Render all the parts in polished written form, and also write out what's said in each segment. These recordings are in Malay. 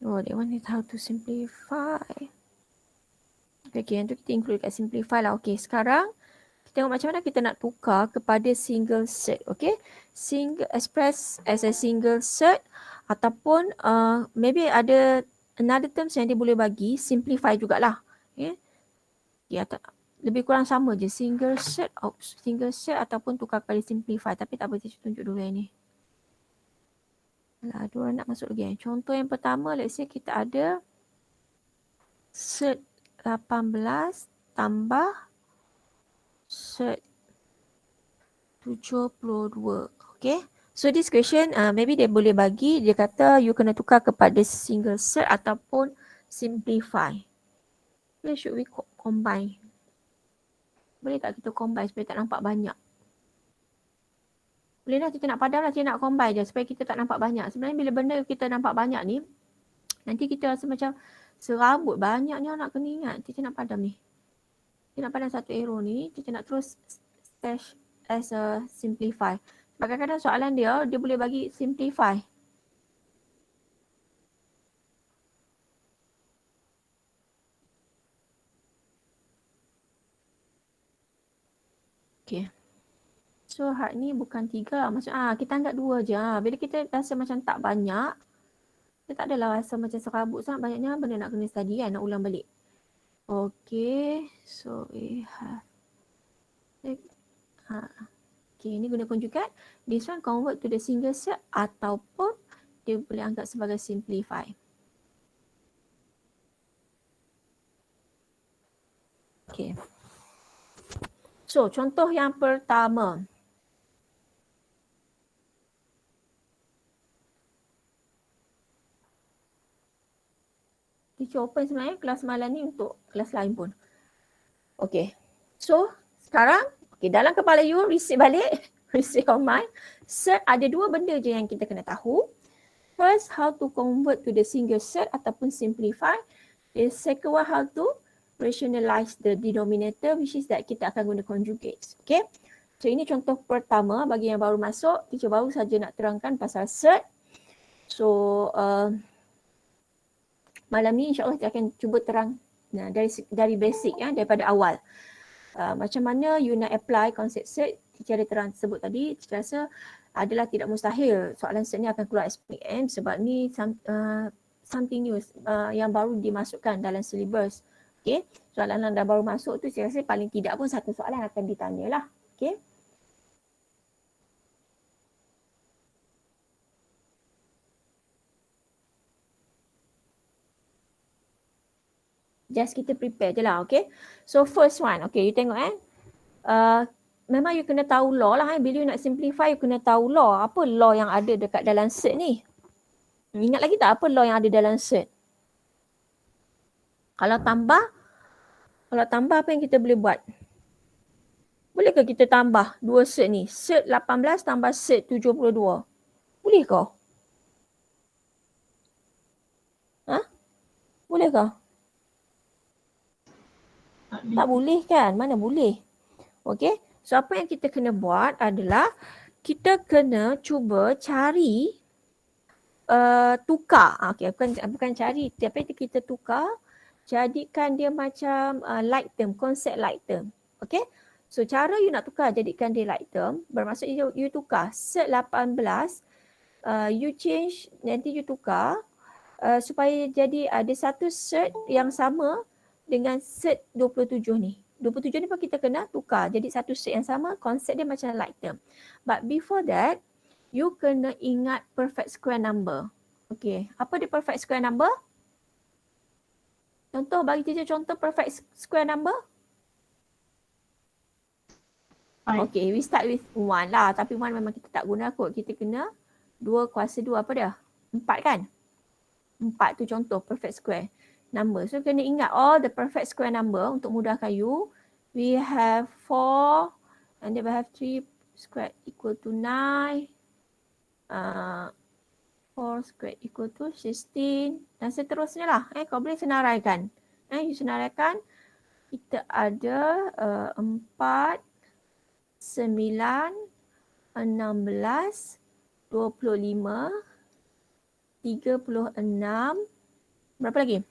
Oh, they wanted how to simplify. Okay, yang tu kita include kat simplify lah. Okay, sekarang kita tengok macam mana kita nak tukar kepada single cert. Okay, express as a single cert ataupun maybe ada another terms yang dia boleh bagi, simplify jugalah. Okay, lebih kurang sama je, single cert ataupun tukar kepada simplify. Tapi tak boleh tunjuk dulu yang ni. Alah, dua nak masuk lagi. Contoh yang pertama, let's say kita ada cert 18 tambah cert 72. Okay. So this question maybe dia boleh bagi, dia kata you kena tukar kepada single cert ataupun simplify. Where should we combine? Boleh tak kita combine supaya tak nampak banyak? Boleh lah, kita nak padam lah, kita nak combine je supaya kita tak nampak banyak. Sebenarnya bila benda kita nampak banyak ni, nanti kita rasa macam serabut banyaknya nak kena ingat. Kita nak padam ni. Kita nak padam satu arrow ni, kita nak terus stash as a simplify. Sebab kadang-kadang soalan dia boleh bagi simplify. Okay. So hard ni bukan 3. Maksud kita anggap 2 je. Bila kita rasa macam tak banyak, kita tak adalah rasa macam serabut sangat banyaknya benda nak kena study kan, nak ulang balik. Okay, so we have okay, ni guna konjugat. This one convert to the single cert ataupun dia boleh anggap sebagai simplify. Okay. So, contoh yang pertama. Teacher open sebenarnya kelas malam ni untuk kelas lain pun. Okay. So, sekarang, okay, dalam kepala you, reset balik. Reset your mind. Cert ada 2 benda je yang kita kena tahu. First, how to convert to the single cert ataupun simplify. The second one, how to rationalize the denominator, which is that kita akan guna conjugates. Okay. So, ini contoh pertama bagi yang baru masuk. Teacher baru saja nak terangkan pasal cert. So, malam ni insyaAllah kita akan cuba terang dari basic daripada awal. Macam mana you nak apply konsep cert, teacher ada terang sebut tadi, teacher rasa adalah tidak mustahil soalan cert ni akan keluar SPM sebab ni something new yang baru dimasukkan dalam syllabus. Okay, soalan yang dah baru masuk tu saya rasa paling tidak pun satu soalan akan ditanya lah. Okay. Just kita prepare je lah, okay. So first one, okay, you tengok memang you kena tahu law lah. Bila you nak simplify, you kena tahu law. Apa law yang ada dekat dalam cert ni? Ingat lagi tak apa law yang ada dalam cert? Kalau tambah apa yang kita boleh buat? Bolehkah kita tambah 2 cert ni? Cert 18 tambah cert 72. Boleh kah? Boleh kah? Tak boleh kan? Mana boleh? Okay. So apa yang kita kena buat adalah kita kena cuba cari tukar. Okay, bukan cari, tapi kita tukar, jadikan dia macam like term, konsep like term. Okay. So cara you nak tukar jadikan dia like term, bermaksud you tukar cert 18, you change, nanti you tukar supaya jadi ada satu cert yang sama dengan cert 27 ni. 27 ni pun kita kena tukar jadi satu cert yang sama, konsep dia macam like term. But before that, you kena ingat perfect square number. Okay, apa dia perfect square number? Contoh, bagi teacher contoh perfect square number. Okay, we start with 1 lah. Tapi 1 memang kita tak guna kot. Kita kena 2 kuasa 2 apa dia? 4 kan? 4 tu contoh perfect square number. So kena ingat all the perfect square number untuk mudahkan you. We have 4 and then we have 3 squared equal to 9. 4 squared equal to 16 dan seterusnya lah. Kau boleh senaraikan. You senaraikan, kita ada 4, 9, 16, 25, 36, Berapa lagi?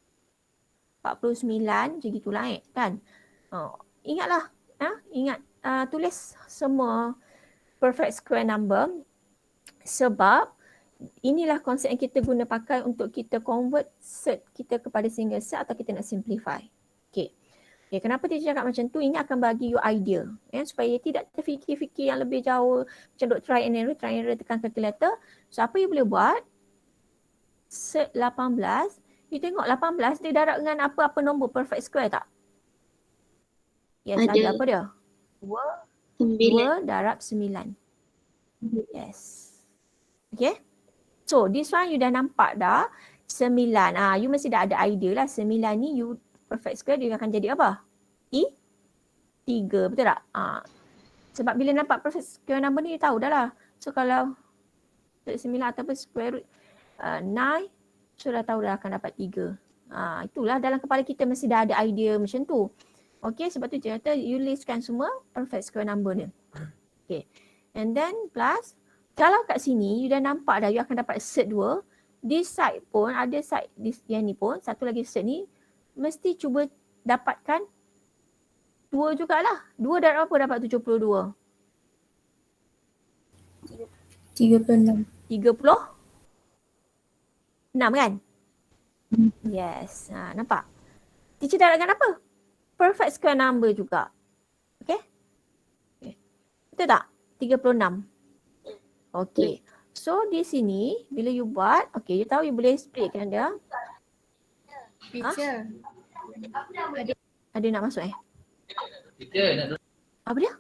49 macam gitulah kan. Ingatlah, ingat tulis semua perfect square number sebab inilah konsep yang kita guna pakai untuk kita convert set kita kepada single set atau kita nak simplify. Okay. Okay, kenapa dia cakap macam tu? Ini akan bagi you idea supaya tidak terfikir-fikir yang lebih jauh macam duk try and error tekan calculator. So apa you boleh buat? Set 18, you tengok 18 dia darab dengan apa-apa nombor perfect square tak? Yes, ada apa dia? 2 darab 9. Yes. Okay. So this one you dah nampak dah 9. You mesti dah ada idea lah 9 ni you perfect square dia akan jadi apa? 3, betul tak? Sebab bila nampak perfect square number ni you tahu dah lah. So kalau 9 ataupun square root 9, so dah tahu dah akan dapat 3. Itulah dalam kepala kita mesti dah ada idea macam tu. Okay, sebab tu dia kata you listkan semua perfect square number ni. Okay, and then plus kalau kat sini you dah nampak dah you akan dapat set 2. This side pun ada side yang ni pun, satu lagi set ni mesti cuba dapatkan 2 jugalah. 2 darab apa dapat 72? 36. 36 kan? Yes. Nampak? Teacher darabkan apa? Perfect square number juga. Okay? Betul tak? 36. Okay. So di sini bila you buat, okay, you tahu you boleh splitkan dia. Teacher. Ada nak masuk Apa dia?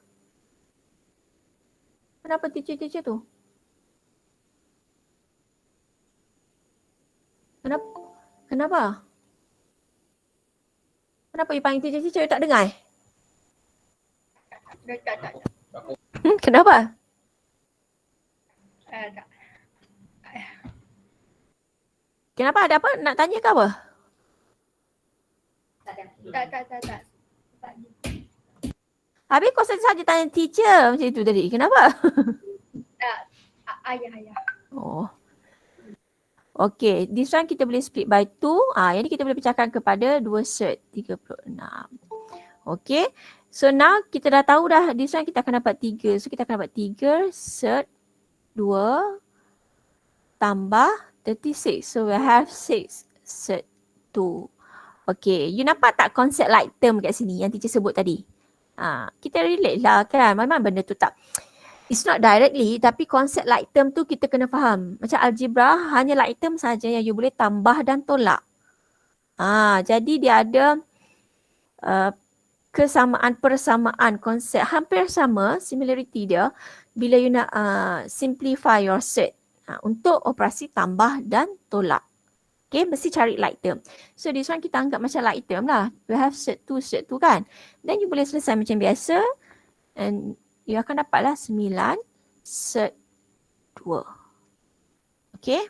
Kenapa teacher tu? Kenapa? Kenapa you panggil teacher you tak dengar? Tak. Kenapa? Tak. Kenapa? Ada apa? Nak tanya ke apa? Tak. Habis kau saja tanya teacher macam itu tadi. Kenapa? Ayah. Oh. Okay, this one kita boleh split by 2. Yang ni kita boleh pecahkan kepada 2 set 36. Okay, so now kita dah tahu dah this one kita akan dapat 3. So kita akan dapat 3 set 2 tambah 36. So we have 6 set 2. Okay, you nampak tak konsep like term kat sini yang teacher sebut tadi? Kita relate lah kan, memang benda tu tak, it's not directly tapi konsep like term tu kita kena faham. Macam algebra hanya like term saja yang you boleh tambah dan tolak. Jadi dia ada persamaan konsep hampir sama, similarity dia bila you nak simplify your set untuk operasi tambah dan tolak. Okay, mesti cari like term. So this one kita anggap macam like term lah. We have set 2 kan. Then you boleh selesai macam biasa and you akan dapatlah 9 set 2. Okay.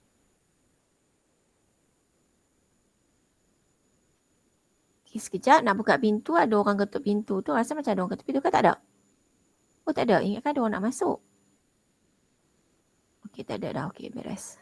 Okay, sekejap nak buka pintu. Ada orang ketuk pintu tu. Rasa macam ada orang ketuk pintu ke tak ada? Oh tak ada. Ingatkan ada orang nak masuk. Okay, tak ada dah. Okay, beres.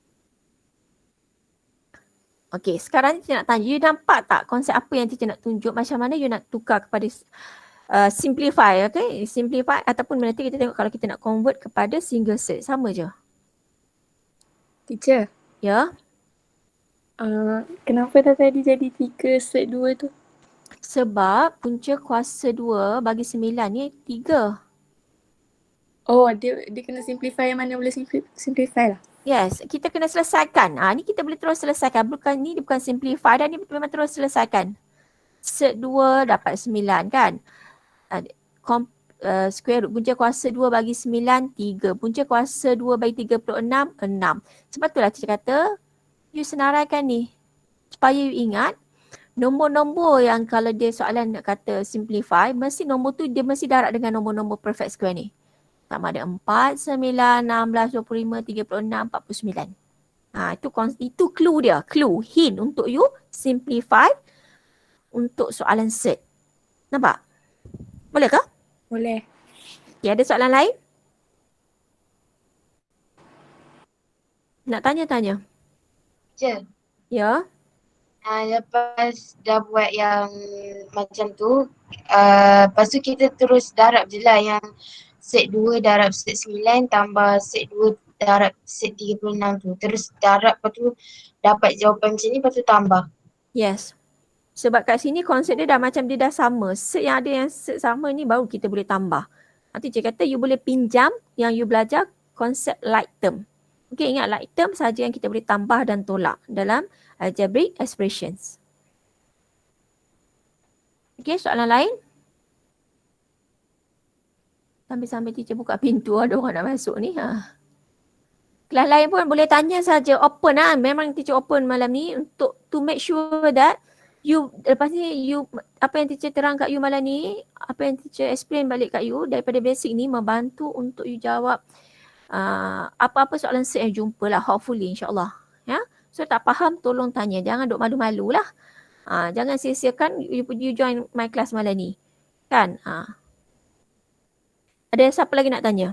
Okay, sekarang teacher nak tanya. You nampak tak konsep apa yang teacher nak tunjuk? Macam mana you nak tukar kepada simplify, okay? Simplify ataupun nanti kita tengok kalau kita nak convert kepada single set. Sama je. Teacher. Ya. Kenapa dah tadi jadi 3 set 2 tu? Sebab punca kuasa 2 bagi 9 ni 3. Oh, dia kena simplify yang mana boleh simplify lah. Yes, kita kena selesaikan. Ni kita boleh terus selesaikan. Ni bukan simplify dan ni memang terus selesaikan. Set 2 dapat 9 kan? Square root punca kuasa 2 bagi 9, 3. Punca kuasa 2 bagi 36, 6. Sebab itulah teacher kata, you senaraikan ni. Supaya you ingat, nombor-nombor yang kalau dia soalan nak kata simplify, mesti nombor tu dia mesti darab dengan nombor-nombor perfect square ni. Sama ada 4, 9, 16, 25, 36, 49. Itu clue dia. Clue, hint untuk you simplify untuk soalan set. Nampak? Boleh ke? Boleh. Okay, ada soalan lain? Nak tanya-tanya? Teacher. Ya. Lepas dah buat yang macam tu, lepas tu kita terus darab je lah yang set 2 darab set 9 tambah set 2 darab set 36 tu. Terus darab lepas tu dapat jawapan macam ni lepas tu tambah. Yes. Sebab kat sini konsep dia dah macam dia dah sama. Set yang ada yang set sama ni baru kita boleh tambah. Nanti cikgu kata you boleh pinjam yang you belajar konsep like term. Okay, ingat like term saja yang kita boleh tambah dan tolak dalam algebraic expressions. Okay, soalan lain? Sambil-sambil teacher buka pintu, ada orang nak masuk ni. Kelas lain pun boleh tanya saja, open lah. Memang teacher open malam ni untuk to make sure that you, lepas ni you, apa yang teacher terang kat you malam ni, apa yang teacher explain balik kat you daripada basic ni membantu untuk you jawab apa-apa soalan set yang jumpa lah, hopefully insyaAllah. Ya? So tak faham tolong tanya, jangan duk malu-malu lah. Jangan sia-siakan you join my class malam ni. Kan? Ada siapa lagi nak tanya?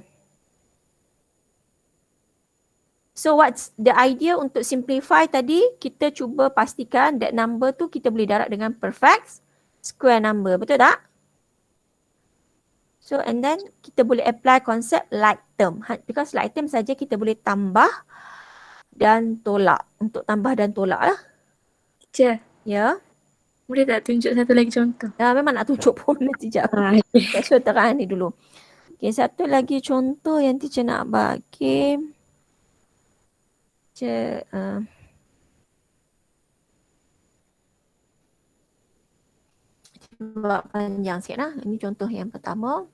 So what's the idea untuk simplify tadi? Kita cuba pastikan that number tu kita boleh darab dengan perfect square number. Betul tak? So and then kita boleh apply konsep like term. Because like term saja kita boleh tambah dan tolak. Untuk tambah dan tolak lah. Teacher, Ya. boleh tak tunjuk satu lagi contoh? Memang nak tunjuk pun nanti sekejap. So terang ni dulu. Okay, satu lagi contoh yang teacher nak bagi. Buat panjang sikit lah. Ini contoh yang pertama.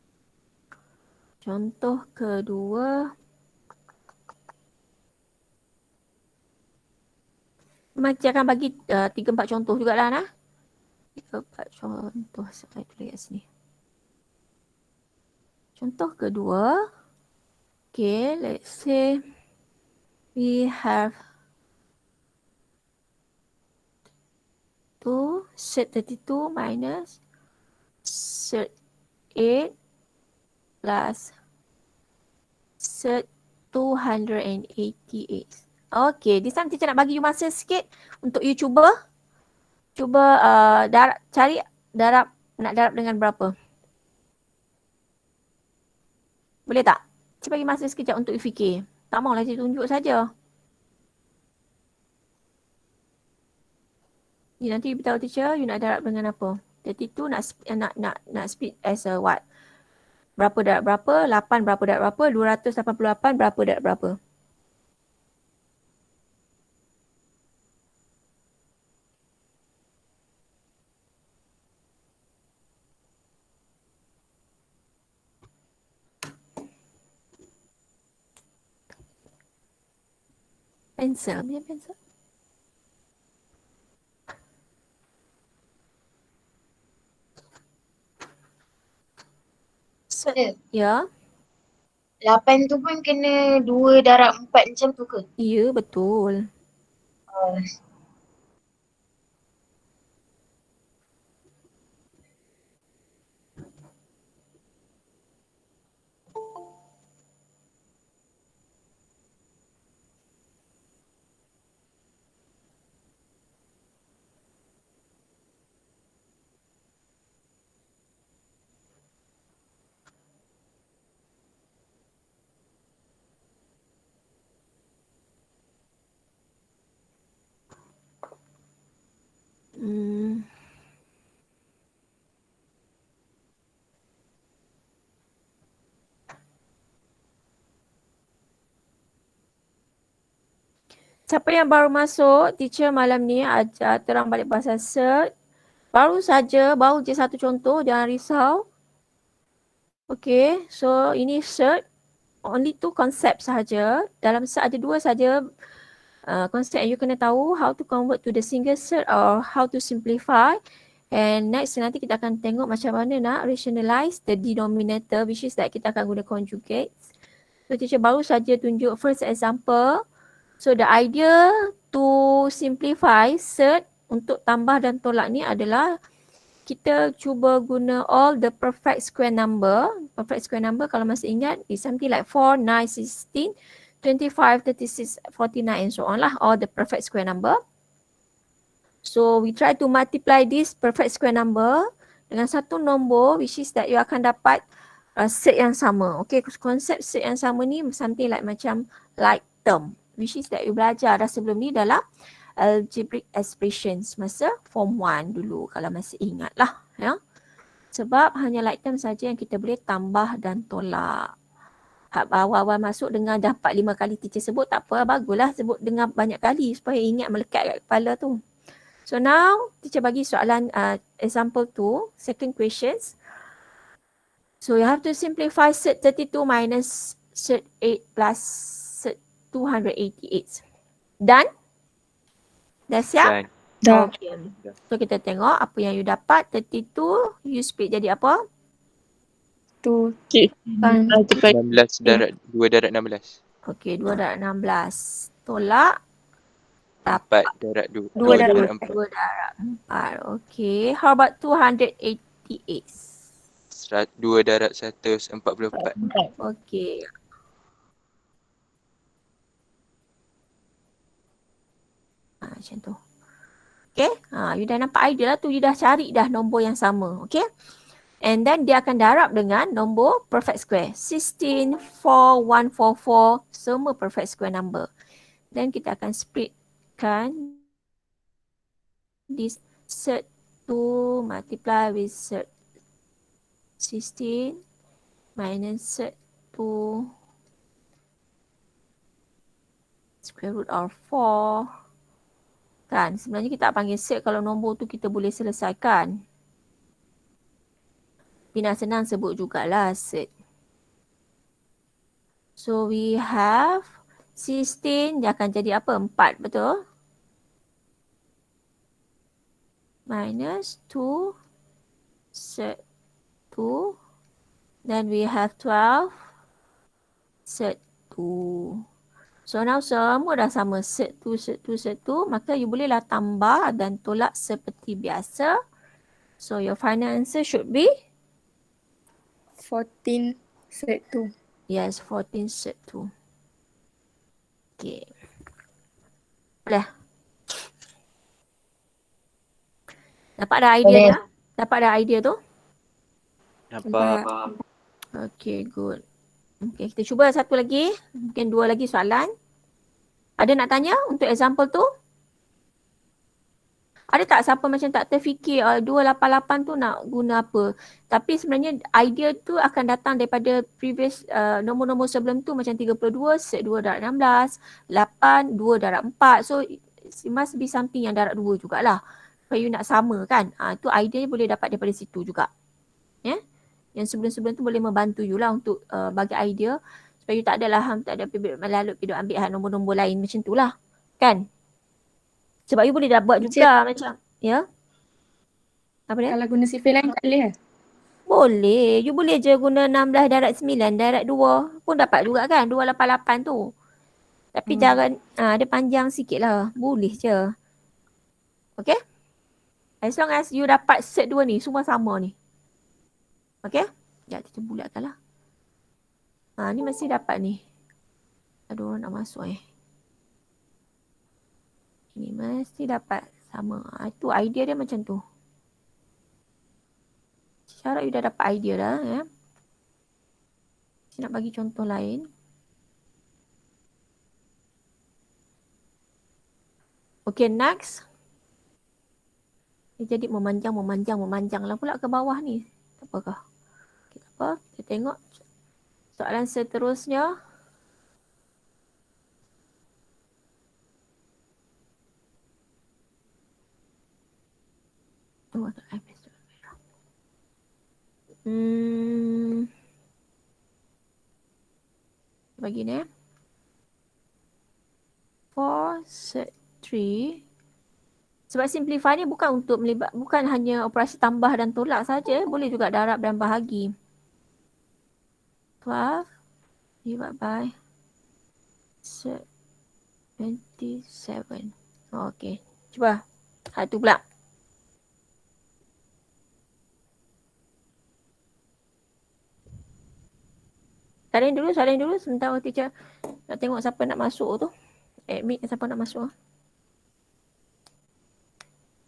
Contoh kedua. Macam akan bagi 3-4 contoh jugalah nah. 3-4 contoh. Saya tulis kat sini. Contoh kedua. Okay, let's say we have set 32 minus set 8 plus set 288. Okay, di sana teacher nak bagi you masa sikit untuk you cuba cari nak darab dengan berapa. Boleh tak? Saya bagi masa sekejap untuk you fikir. Tak maulah saya tunjuk saja. Ni nanti you beritahu teacher you nak darab dengan apa. 32 nak split as a what? Berapa darab berapa? 8 berapa darab berapa? 288 berapa darab berapa? Pensel, punya pensel. Ya. 8 tu pun kena 2 darab 4 macam tu ke? Ya, betul. Siapa yang baru masuk, teacher malam ni ajar terang balik pasal cert. Baru je satu contoh, jangan risau. Okay, so ini cert. Only 2 konsep sahaja. Dalam cert ada 2 saja konsep yang you kena tahu. How to convert to the single cert or how to simplify. And next nanti kita akan tengok macam mana nak rationalize the denominator, which is that kita akan guna conjugates. So teacher baru saja tunjuk first example. So the idea to simplify cert untuk tambah dan tolak ni adalah kita cuba guna all the perfect square number. Perfect square number kalau masih ingat is something like 4, 9, 16, 25, 36, 49 and so on lah. All the perfect square number. So we try to multiply this perfect square number dengan satu nombor which is that you akan dapat set yang sama. Okay, konsep set yang sama ni something like macam like term which is that you belajar dah sebelum ni dalam algebraic expressions masa form 1 dulu kalau masih ingat lah. Ya. Sebab hanya like term saja yang kita boleh tambah dan tolak. Awal-awal masuk dengar dah 4-5 kali teacher sebut, tak apa, baguslah sebut dengar banyak kali supaya ingat melekat kat kepala tu. So now teacher bagi soalan example 2, second questions. So you have to simplify set 32 minus set 8 plus set 288. Done? Dah siap? Dan Dah. Okay. So kita tengok apa yang you dapat. 32 you split jadi apa? Tu. Okay. Kan. 16 darat 2 darat 16. Okay, 2 darat 16. Tolak 4 darat 2. 2 darat 4. 2 darat 4. Okay, how about 288? 2 darat 144. Okay. Macam tu. Okay, you dah nampak idea lah tu, you dah cari dah nombor yang sama. Okay. And then dia akan darab dengan nombor perfect square. 16, 4, 1, 4, 4. Semua perfect square number. Then kita akan splitkan this set 2 multiply with set 16 minus set 2 square root of 4. Kan, sebenarnya kita tak panggil set kalau nombor tu kita boleh selesaikan. Tapi nak senang sebut jugalah set. So we have 16, dia akan jadi apa? 4, betul? Minus 2 set 2. Then we have 12 set 2. So now semua dah sama set 2, set 2, set 2. Maka you bolehlah tambah dan tolak seperti biasa. So your final answer should be? 14 set 2. Yes, 14 set 2. Okay. Boleh? Dapat dah idea Boleh. dah? Dapat dah idea tu? Nampak? Okay, good. Okay, kita cuba satu lagi. Mungkin 2 lagi soalan. Ada nak tanya untuk example tu? Ada tak siapa macam tak terfikir 288 tu nak guna apa? Tapi sebenarnya idea tu akan datang daripada previous nombor-nombor sebelum tu macam 32, set 2 darat 16, 8, 2 darat 4. So it must be something yang darat 2 jugalah. Supaya you nak sama kan? Tu idea boleh dapat daripada situ juga. Ya? Yeah? Yang sebelum-sebelum tu boleh membantu you lah untuk bagi idea supaya you tak adalah tak ada melalut pergi ambil nombor-nombor lain macam tu lah. Kan? Sebab you boleh dah buat juga macam, ya? Apa dia? Kalau guna sifir lain tak boleh. Boleh. You boleh je guna 16 darat 9 darat 2 pun dapat juga kan 288 tu. Tapi jangan dia panjang sikit lah. Boleh je. Okay? As long as you dapat set 2 ni semua sama ni. Okay? Sekejap kita bulatkan lah. Ni mesti dapat ni. Aduh nak masuk Ini mesti dapat sama. Itu idea dia macam tu. Syarat you dah dapat idea dah ya. Saya nak bagi contoh lain. Okay, next. Dia jadi memanjang lah pula ke bawah ni. Tak apakah? Okay, tak apa. Kita tengok soalan seterusnya. Bagi ni. 4 set 3. Sebab simplify ni bukan untuk bukan hanya operasi tambah dan tolak saja, boleh juga darab dan bahagi. 12 divided by set 27. Okey. Cuba. Satu pula. Salin dulu sebentar teacher nak tengok siapa nak masuk tu. Admit siapa nak masuk.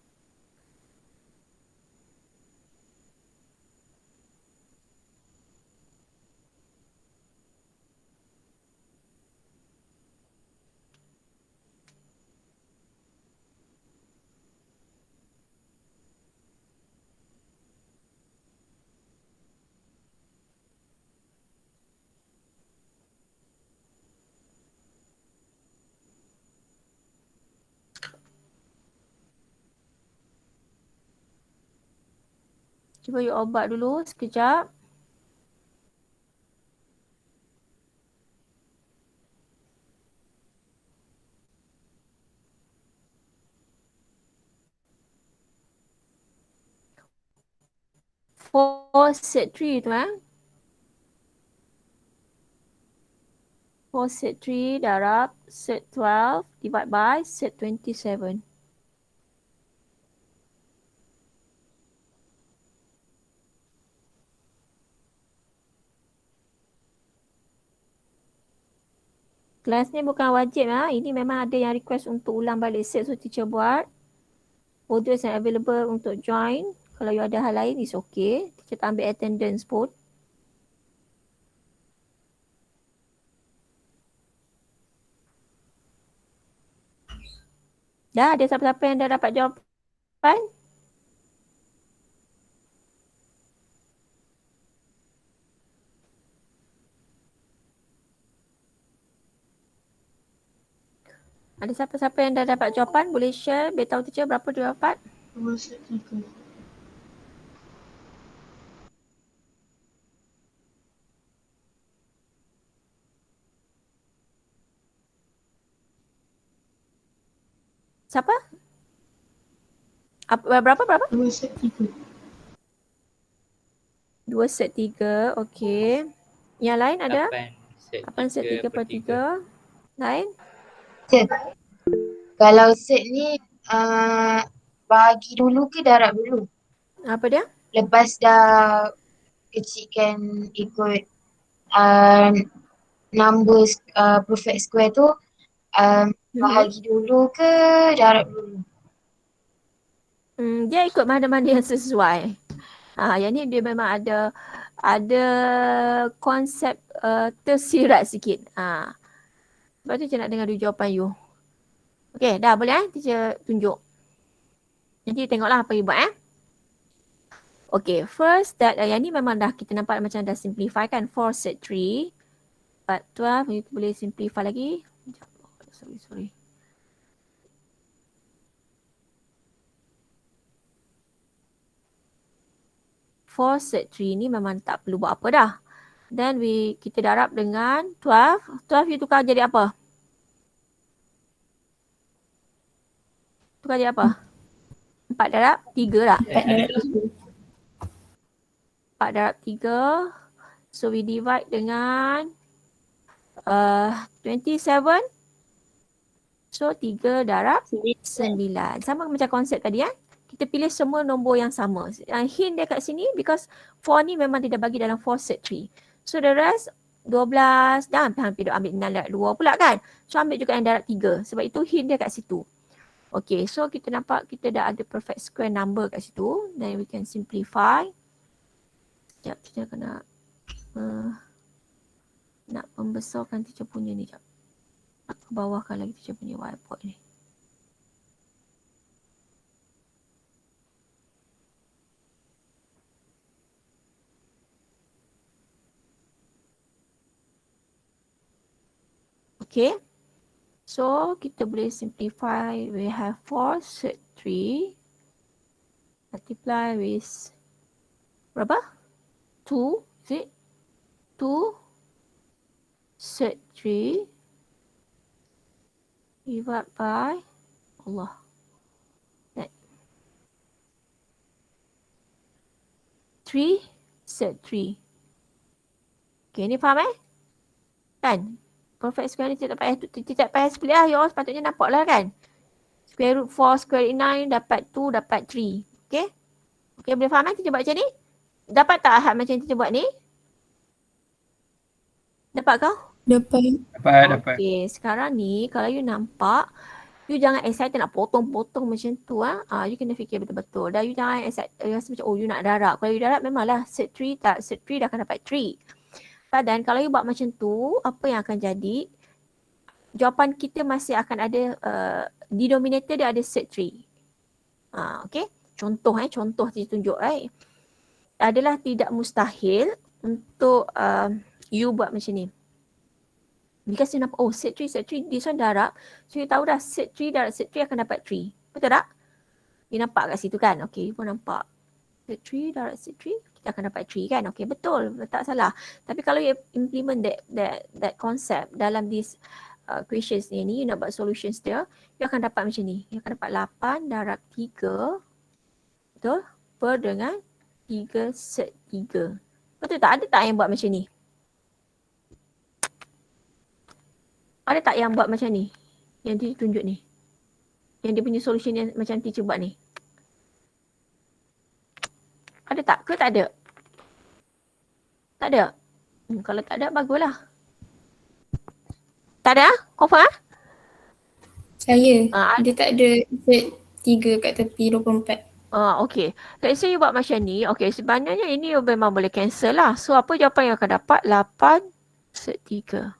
Cuba you obat dulu sekejap. For set 3 tu 4 set 3 darab set 12 divide by set 27. Kelas ni bukan wajib Ini memang ada yang request untuk ulang balik set, so teacher buat. Orders yang available untuk join. Kalau you ada hal lain is okay. Teacher tak ambil attendance pun. Dah ada siapa-siapa yang dah dapat jawapan? Ada siapa-siapa yang dah dapat jawapan? Boleh share, beritahu teacher berapa dia dapat? Siapa? Berapa? 2 set 3. 2 set 3, okey. Yang lain ada? 8 set 3 per 3. Lain? Kalau set ni bagi dulu ke darab dulu? Apa dia? Lepas dah kecilkan ikut number perfect square tu bahagi dulu ke darab dulu? Dia ikut mana-mana yang sesuai. Yang ni dia memang ada konsep tersirat sikit. Sebab tu saya nak dengar dulu jawapan you. Okey, dah boleh teacher tunjuk. Nanti tengoklah apa you buat Okey, first that yang ni memang dah kita nampak macam dah simplify kan. 4 set 3 but 12 you boleh simplify lagi. Sorry. For set 3 ni memang tak perlu buat apa dah. Then kita darab dengan 12. 12 you tukar jadi apa? Tukar jadi apa? 4 darab 3 tak? 4 darab 3. So we divide dengan 27. So 3 darab 9. Sama macam konsep tadi Kita pilih semua nombor yang sama. Hint dia kat sini because 4 ni memang tidak bagi dalam 4 set 3. So the rest 12 dan hampir ambil 6 darab 2 pula kan. So ambil juga yang darab 3. Sebab itu hint dia kat situ. Okay, so kita nampak kita dah ada perfect square number kat situ. Then we can simplify. Sekejap, kita kena nak membesarkan teacher punya ni. Sekejap. Ke bawahkan lagi teacher punya whiteboard ni. Okay. So, kita boleh simplify. We have 4 set 3. Multiply with berapa? 2. Is it? 2 set 3. Divide by Allah. 3 set 3. Okay, ni faham Kan? Perfect square ni tidak payah split lah. You all sepatutnya nampak lah kan. Square root 4, square root 9, dapat 2, dapat 3. Okay? Okay, boleh faham kita buat macam ni? Dapat tak Ahad macam kita buat ni? Dapat kau? Dapat. Okay, sekarang ni kalau you nampak, you jangan excited nak potong-potong macam tu. You kena fikir betul-betul. Dan you jangan excited, rasa macam you nak darab. Kalau you darab memanglah set 3 dah akan dapat 3. Dan kalau you buat macam tu, apa yang akan jadi? Jawapan kita masih akan ada, denominator dia ada set 3. Okay. Contoh saya tunjuk adalah tidak mustahil untuk you buat macam ni. Because you nampak, set 3, this one darab. So you tahu dah set 3 darab set 3 akan dapat 3. Betul tak? You nampak kat situ kan? Okay, you pun nampak. set 3 darab set 3, kita akan dapat 3 kan. Okay, betul, tak salah. Tapi kalau you implement that concept dalam this questions ni, you nak buat solutions dia, you akan dapat macam ni. You akan dapat 8 darab 3, betul, per dengan 3 set 3. Betul tak? Ada tak yang buat macam ni? Ada tak yang buat macam ni? Yang dia tunjuk ni. Yang dia punya solution yang macam teacher buat ni. Ada tak? Ke tak ada? Tak ada? Kalau tak ada, baguslah. Tak ada? Confirm ah? Saya, dia tak ada set 3 kat tepi 24. Okay. Let's say you buat macam ni. Okay, sebenarnya ini you memang boleh cancel lah. So, apa jawapan yang akan dapat? 8 set 3.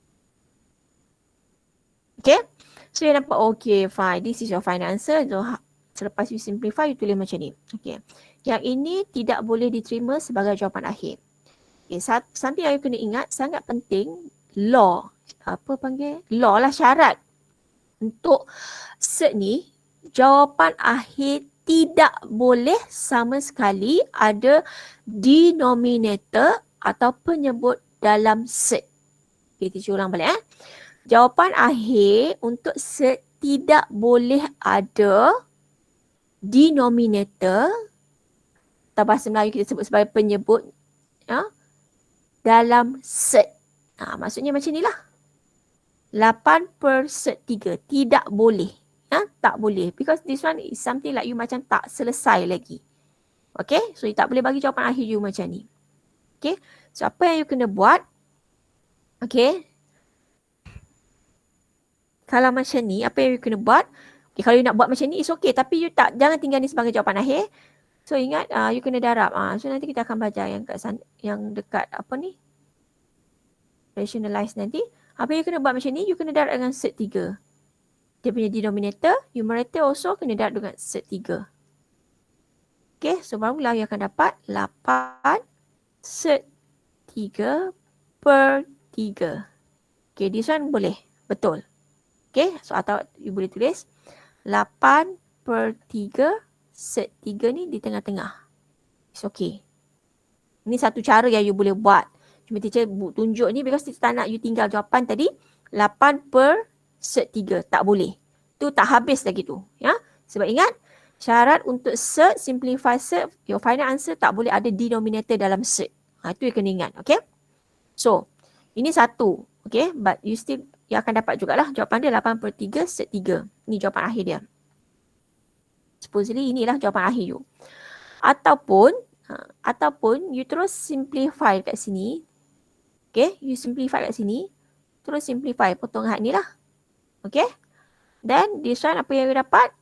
Okay. So, you nampak, okay, fine. This is your final answer. So, selepas you simplify, you tulis macam ni. Okay. Yang ini tidak boleh diterima sebagai jawapan akhir. Okay, something yang you kena ingat, sangat penting, law. Apa panggil? Law lah, syarat. Untuk set ni, jawapan akhir tidak boleh sama sekali ada denominator atau penyebut dalam set. Okay, teacher ulang balik Jawapan akhir untuk set tidak boleh ada denominator atau bahasa Melayu kita sebut sebagai penyebut dalam set. Maksudnya macam ni lah. 8 per set 3 tidak boleh. Tak boleh. Because this one is something like you macam tak selesai lagi. Okay. So you tak boleh bagi jawapan akhir you macam ni. Okay. So apa yang you kena buat. Okay. Kalau macam ni, apa yang you kena buat? Okay, kalau you nak buat macam ni, it's okay. Tapi you jangan tinggal ni sebagai jawapan akhir. So ingat, you kena darab. So nanti kita akan baca yang dekat apa ni? Rationalize nanti. Apa yang you kena buat macam ni, you kena darab dengan set 3. Dia punya denominator, numerator also kena darab dengan set 3. Okay, so barulah you akan dapat 8 set 3 per 3. Okay, this one boleh. Betul. Okay, so atau you boleh tulis 8 per 3 set 3 ni di tengah-tengah. It's okay. Ini satu cara yang you boleh buat. Cuma teacher tunjuk ni because teacher tak nak you tinggal jawapan tadi 8 per set 3. Tak boleh. Tu tak habis lagi tu. Ya? Sebab ingat, syarat untuk set, simplify set, your final answer tak boleh ada denominator dalam set. Itu you kena ingat. Okay? So, ini satu. Okay? But you still akan dapat jugalah jawapan dia 8 per 3 set 3. Ini jawapan akhir dia. Supposedly inilah jawapan akhir you. Ataupun you terus simplify kat sini. Okay, you simplify kat sini. Terus simplify, potong had ni lah. Okay. Then this one apa yang you dapat?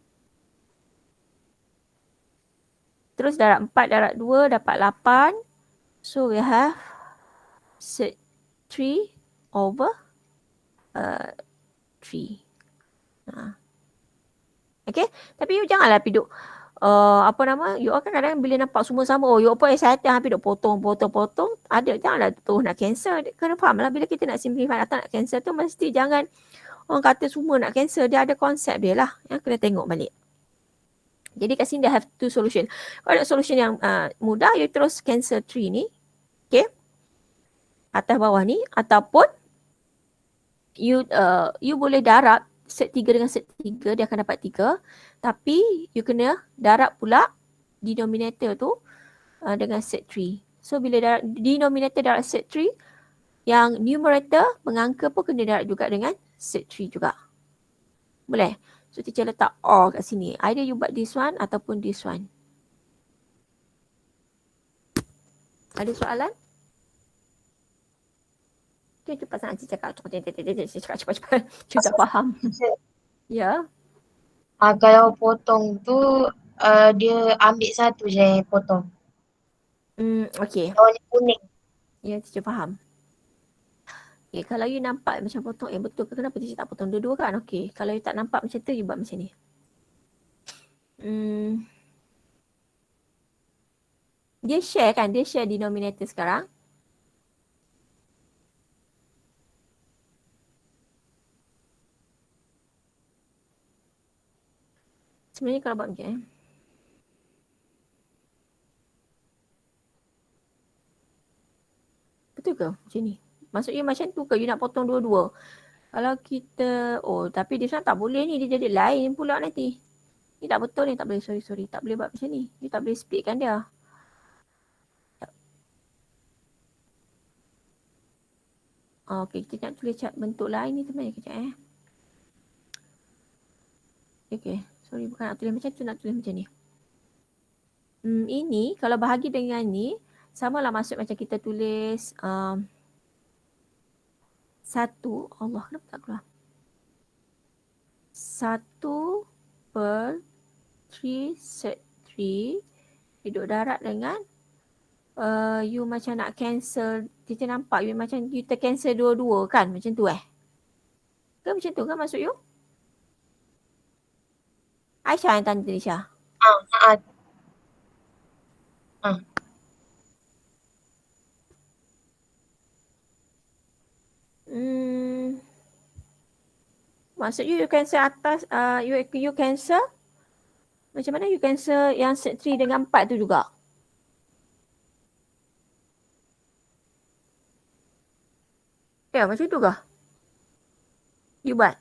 Terus darab 4 darab 2 dapat 8. So we have set 3 over 3. Okay. Tapi you janganlah pergi duk you kan kadang bila nampak semua sama, you apa excited hampir duk potong. Ada, janganlah terus nak cancel. Kena faham lah bila kita nak simplify atau nak cancel tu mesti jangan orang kata semua nak cancel. Dia ada konsep dia lah. Yang kena tengok balik. Jadi kat sini dia have two solution. Kalau ada solution yang mudah, you terus cancel 3 ni. Okay. Atas bawah ni. Ataupun you boleh darab set 3 dengan set 3, dia akan dapat 3. Tapi you kena darab pula denominator tu dengan set 3. So bila darab denominator darab set 3, yang numerator pengangka pun kena darab juga dengan set 3 juga. Boleh? So teacher letak or kat sini. Either you buat this one ataupun this one. Ada soalan? Cepat sangat cakap. Cepat. Saya tak faham. Ya. Kalau potong tu dia ambil satu je yang potong. Okay. Warna kuning. Ya, teacher faham. Okay, kalau you nampak macam potong, betul ke kenapa teacher tak potong dua-dua kan? Okay, kalau you tak nampak macam tu, you buat macam ni. Dia share kan? Dia share denominator sekarang. Sebenarnya kalau buat macam ni. Betul ke macam ni? Maksudnya macam tu ke you nak potong dua-dua? Kalau kita, tapi dia sebenarnya tak boleh ni, dia jadi lain pula nanti. Ni tak betul ni, tak boleh, sorry. Tak boleh buat macam ni. You tak boleh splitkan dia. Okay, kita nak tulis bentuk lain ni sebenarnya kejap Okay, sorry bukan nak tulis macam tu, nak tulis macam ni. Ini kalau bahagi dengan ni, sama lah maksud macam kita tulis 1, Allah kenapa tak keluar? 1/3 set 3 duduk darat dengan you macam nak cancel, kita nampak you macam you tercancel dua-dua kan, macam tu ke macam tu kan maksud you? Aisyah yang tanya tadi Syah. Maksud you cancel atas, you cancel macam mana you cancel yang set 3 dengan 4 tu juga? Ya, macam tu ke? You buat?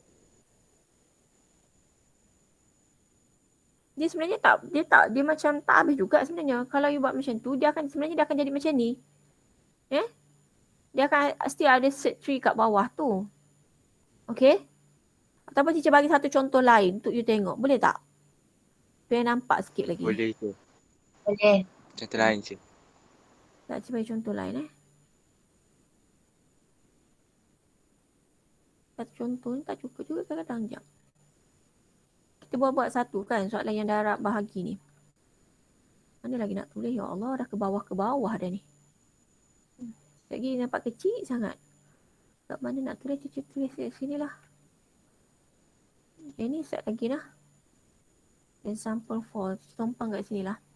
Dia sebenarnya dia macam tak habis juga sebenarnya. Kalau you buat macam tu, sebenarnya dia akan jadi macam ni. Dia akan still ada set 3 kat bawah tu. Okay? Ataupun teacher bagi satu contoh lain untuk you tengok. Boleh tak? Biar nampak sikit lagi. Boleh tu. Boleh. Contoh lain je. Tak, cuba bagi contoh lain Satu contoh ni tak cukup juga kadang-kadang. Sekejap. Kita buat satu kan soalan yang darab bahagi ni. Mana lagi nak tulis? Ya Allah, dah ke bawah dah ni. Lagi nampak kecil sangat. Kat mana nak tulis, tulis kat sini lah. Ni set lagi lah. Example 4. Tumpang kat sini lah.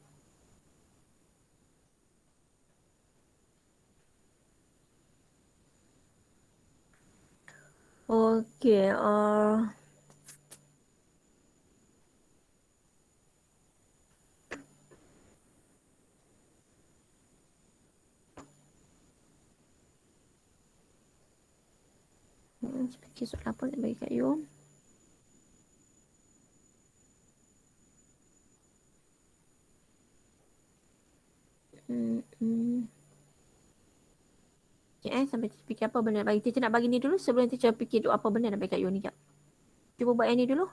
Okay. Fikir soalan apa nak bagi kat you. Okay, sampai teacher fikir apa benda nak bagi. Teacher nak bagi ni dulu sebelum teacher fikir apa benda nak bagi kat you ni. Cuba buat yang ni dulu.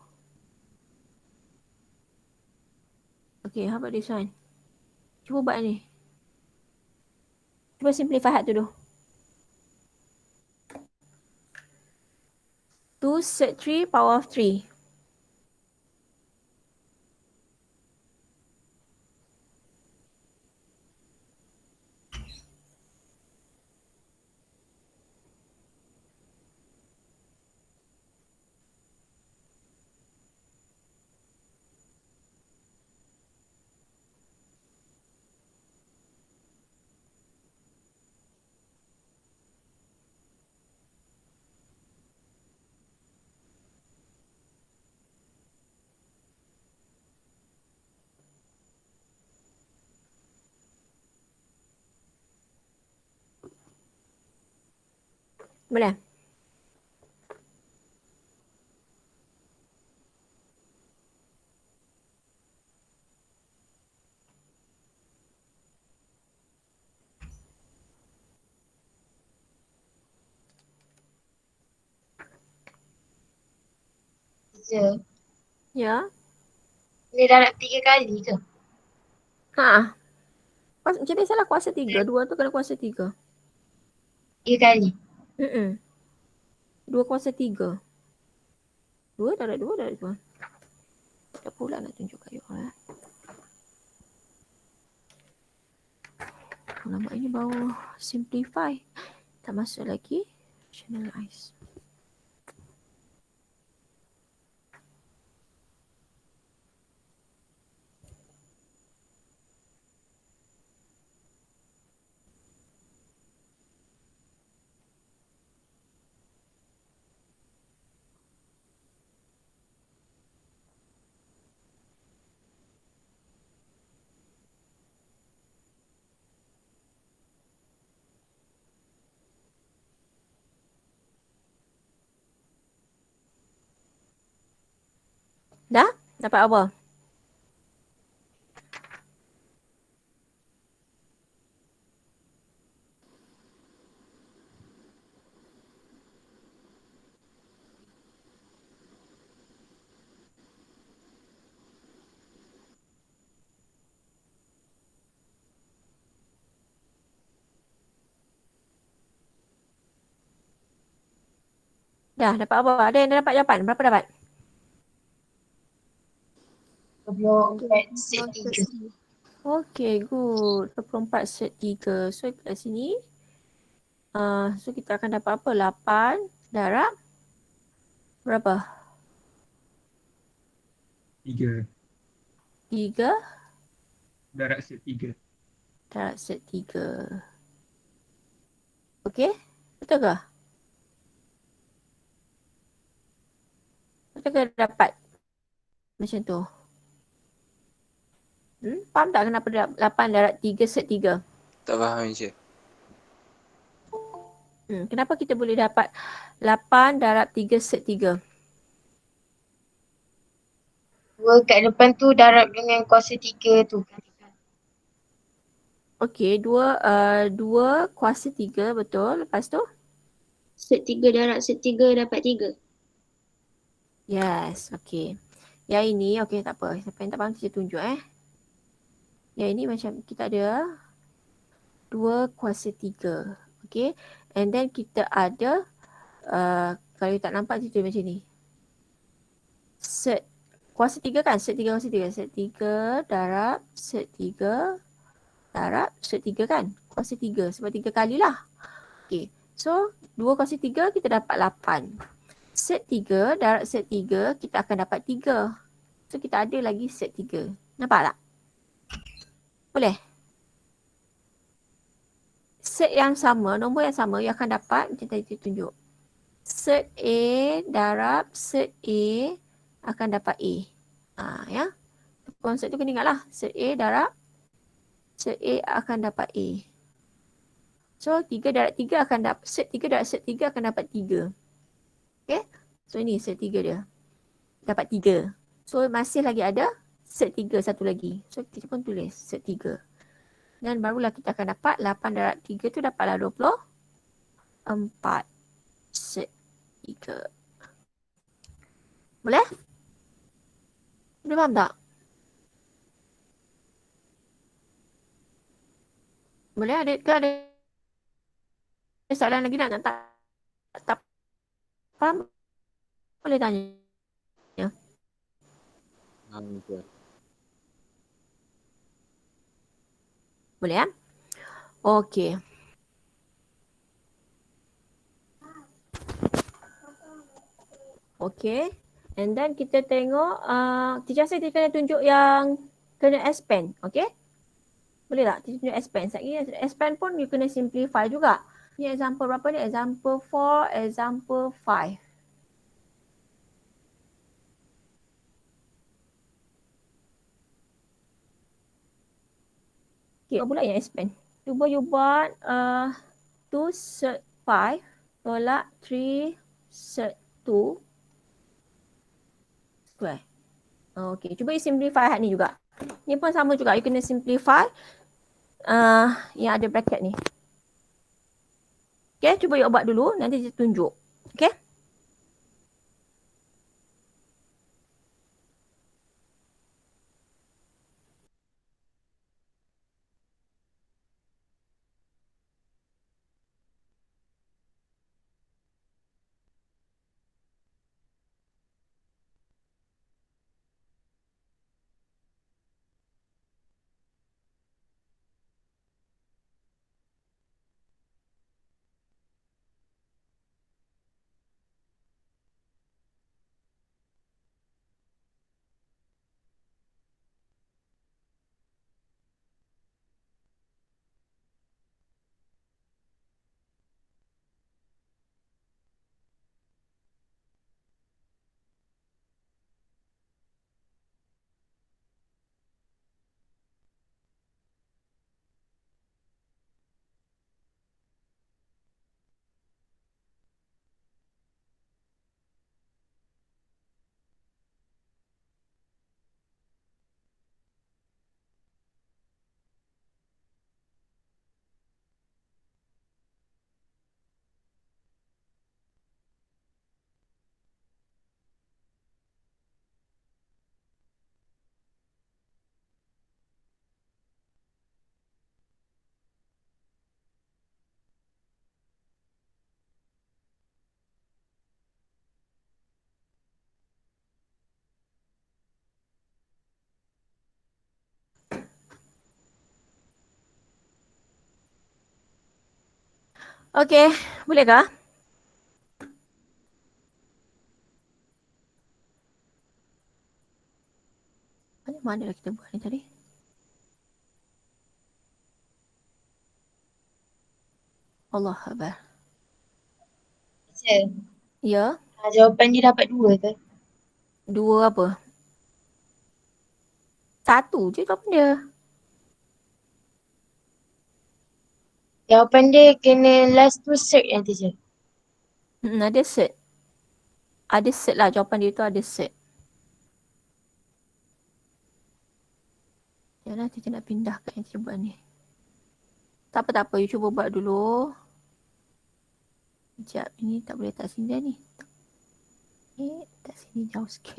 Okay, how about this one? Cuba buat yang ni. Cuba simplify tu dulu. 2 set 3 power of 3. Boleh? Teacher. Ya. Boleh darab 3 kali ke? Macam biasalah kuasa 3. 2 tu kena kuasa 3. 3 kali? 2 kuasa 3. 2 darab 2 darab 2. Tak pula nak tunjuk kat you Lama ini baru simplify. Tak masuk lagi. Rationalize. Dapat apa? Dah dapat apa? Ada yang dah dapat jawapan? Berapa dapat? 24 set 3. Okay, good. 24 set 3. So kat sini, so kita akan dapat apa? 8 darab berapa? 3 3 darab set 3. darab set 3. Okay, betul ke? Betul ke dapat macam tu? Faham tak kenapa 8 darab 3 set 3? Tak faham je. Kenapa kita boleh dapat 8 darab 3 set 3? 2 kat depan tu darab dengan kuasa 3 tu. Okey, 2 kuasa 3 betul. Lepas tu? Set 3 darab set 3 dapat 3. Yes, okey. Yang ini, okey tak apa. Siapa yang tak faham saya tunjuk Yang ini macam kita ada 2 kuasa 3. Okey. And then kita ada, kalau tak nampak situ macam ni. Set kuasa 3 kan? Set 3 kuasa 3. Set 3 darab set 3 darab set 3 kan? Kuasa 3 sebab 3 kali lah. Okey. So 2 kuasa 3 kita dapat 8. Set 3 darab set 3 kita akan dapat 3. So kita ada lagi set 3. Nampak tak? Boleh? Set yang sama, nombor yang sama yang akan dapat macam tadi saya tunjuk. Set A darab set A akan dapat A. Ya. Konsep tu kena ingat lah. Set A darab set A akan dapat A. So 3 darab 3 akan dapat, set 3 darab set 3 akan dapat 3. Okay. So ini set 3 dia. Dapat 3. So masih lagi ada set 3 satu lagi. So kita pun tulis set 3. Dan barulah kita akan dapat 8 darab 3 tu dapatlah 24 set 3. Boleh? Boleh faham tak? Boleh? Ada soalan lagi nak tak faham? Boleh tanya. Boleh ya? Okey. Okey. And then kita tengok, teacher saya kena tunjuk yang kena expand. Okey? Boleh tak? Teacher tunjuk expand. Sekali expand pun you kena simplify juga. Ni example berapa ni? Example 4, example 5. Okay, apa pula yang expand? Cuba you buat 2 set 5 tolak 3 set 2 square. Okay, cuba you simplify hal ni juga. Ni pun sama juga, you kena simplify yang ada bracket ni. Okay, cuba you buat dulu, nanti saya tunjuk. Okay. Okey, bolehkah? Mana dah kita buat ni tadi? Allah Akbar. Teacher, Ya, jawapan dia dapat 2 ke? 2 apa? 1 je jawapan dia. Jawapan dia kena last tu cert yang teacher. Ada cert. Ada cert lah, jawapan dia tu ada cert. Yalah, kita nak pindah ke yang kita buat ni. Tak apa, you cuba buat dulu. Sekejap, ini tak boleh tak sini dah ni. Tak sini jauh sikit.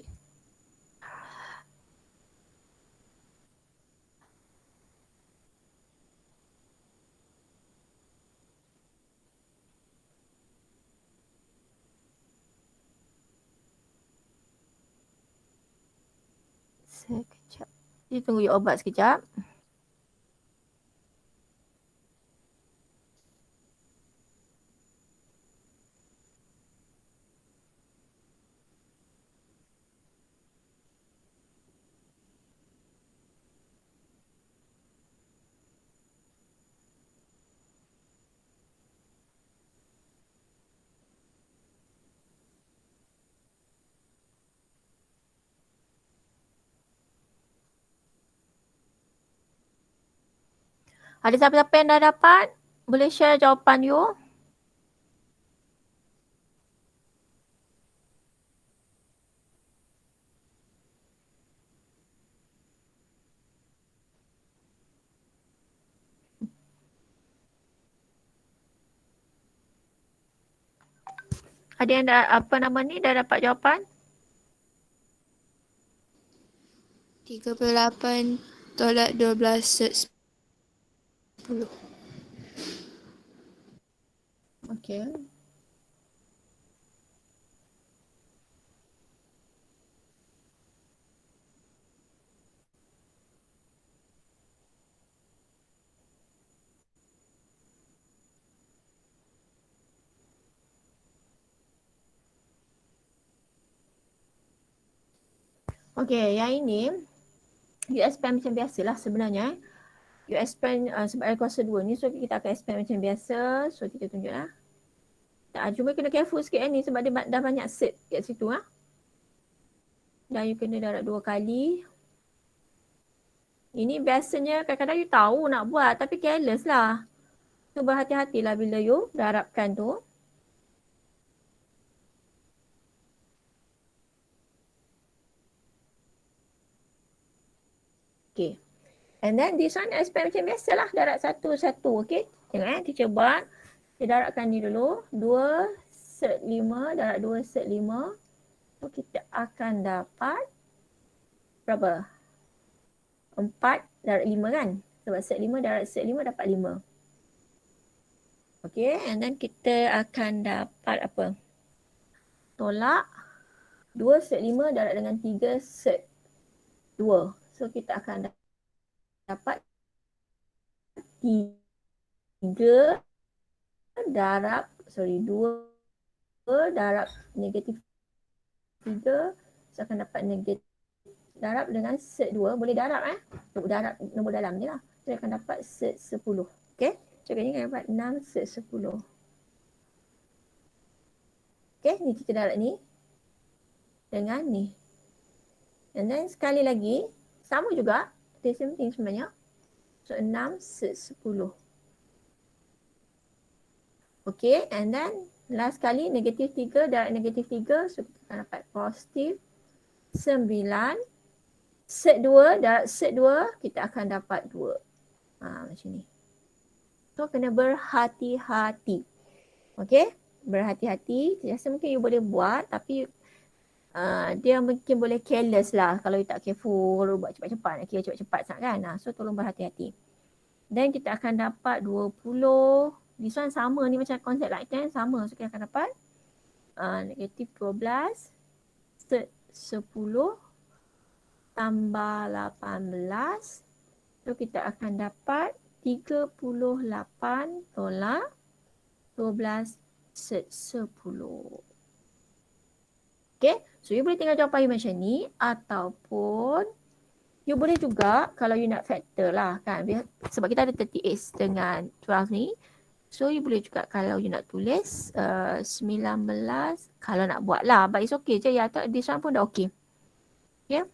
Sekejap. Kita tunggu you obat sekejap. Ada siapa-siapa yang dah dapat? Boleh share jawapan you? Ada yang dah, apa nama ni, dah dapat jawapan? 38 tolak 12 set 10. Okey. Okey, yang ini you expand macam biasalah sebenarnya. You expand sebab ada kuasa 2 ni, so kita akan expand macam biasa. So kita tunjuklah. Cuma kena careful sikit ni sebab dia dah banyak set kat situ . Dan you kena darab 2 kali. Ini biasanya kadang-kadang you tahu nak buat tapi careless lah. So berhati-hatilah bila you darabkan tu. Okay. And then this one expand macam biasalah, darab satu-satu. Okay. Tengok teacher buat. Kita darabkan ni dulu. 2 set 5 darab 2 set 5. So kita akan dapat berapa? 4 darab 5 kan? Sebab set 5 darab set 5 dapat 5. Okay. And then kita akan dapat apa? Tolak 2 set 5 darab dengan 3 set 2. So kita akan dapat 3 darab 2 darab negatif 3. So akan dapat negatif darab dengan set 2. Boleh darab darab nombor dalam je lah. So akan dapat set 10. Okay. Cakap ni akan dapat 6 set 10. Okay. Ni kita darab ni dengan ni. And then sekali lagi sama juga. The same thing sebenarnya. So 6 set 10. Okay, and then last kali negatif 3 darab negatif 3. So kita akan dapat positif 9. Set 2 darab set 2 kita akan dapat 2. Macam ni. So kena berhati-hati. Okay, berhati-hati. Biasa mungkin you boleh buat tapi dia mungkin boleh careless lah kalau you tak careful, kalau buat cepat-cepat, nak kira cepat-cepat sangat kan. So tolong berhati-hati. Dan kita akan dapat 20. This one sama ni macam konsep like kan, sama. So kita akan dapat negatif 12 set 10 tambah 18. So kita akan dapat 38 tolak 12 set 10. Okay, so you boleh tinggal jawapan you macam ni ataupun you boleh juga kalau you nak factor lah kan. Sebab kita ada 38 dengan 12 ni. So you boleh juga kalau you nak tulis 19 kalau nak buat lah. But it's okay je ya. This one pun dah okay. Okay.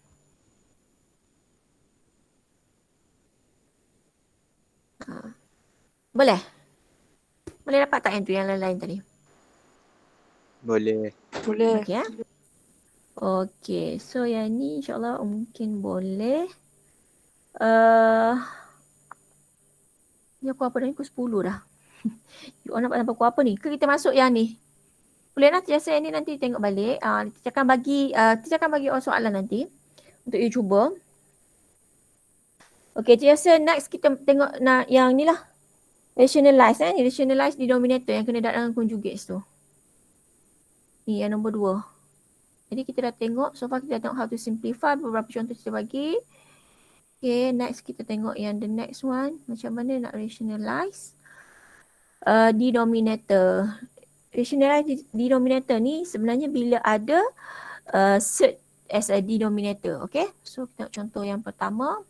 Boleh? Boleh dapat tak yang tu yang lain-lain tadi? Boleh. Boleh. Okay ya. Okay. So yang ni insyaAllah mungkin boleh. Ni aku apa dah ni? Aku 10 dah. You all nampak aku apa ni? Ke kita masuk yang ni? Boleh lah biasa yang ni nanti tengok balik. Kita akan bagi all soalan nanti. Untuk you cuba. Okay, biasa next kita tengok yang ni lah. Rationalize Rationalize denominator yang kena datang dengan conjugates tu. Ni yang nombor 2. Jadi kita dah tengok, so far kita dah tengok how to simplify, beberapa contoh kita bagi. Okay, next kita tengok yang the next one. Macam mana nak rationalize denominator. Rationalize denominator ni sebenarnya bila ada set as a denominator. Okay, so kita tengok contoh yang pertama.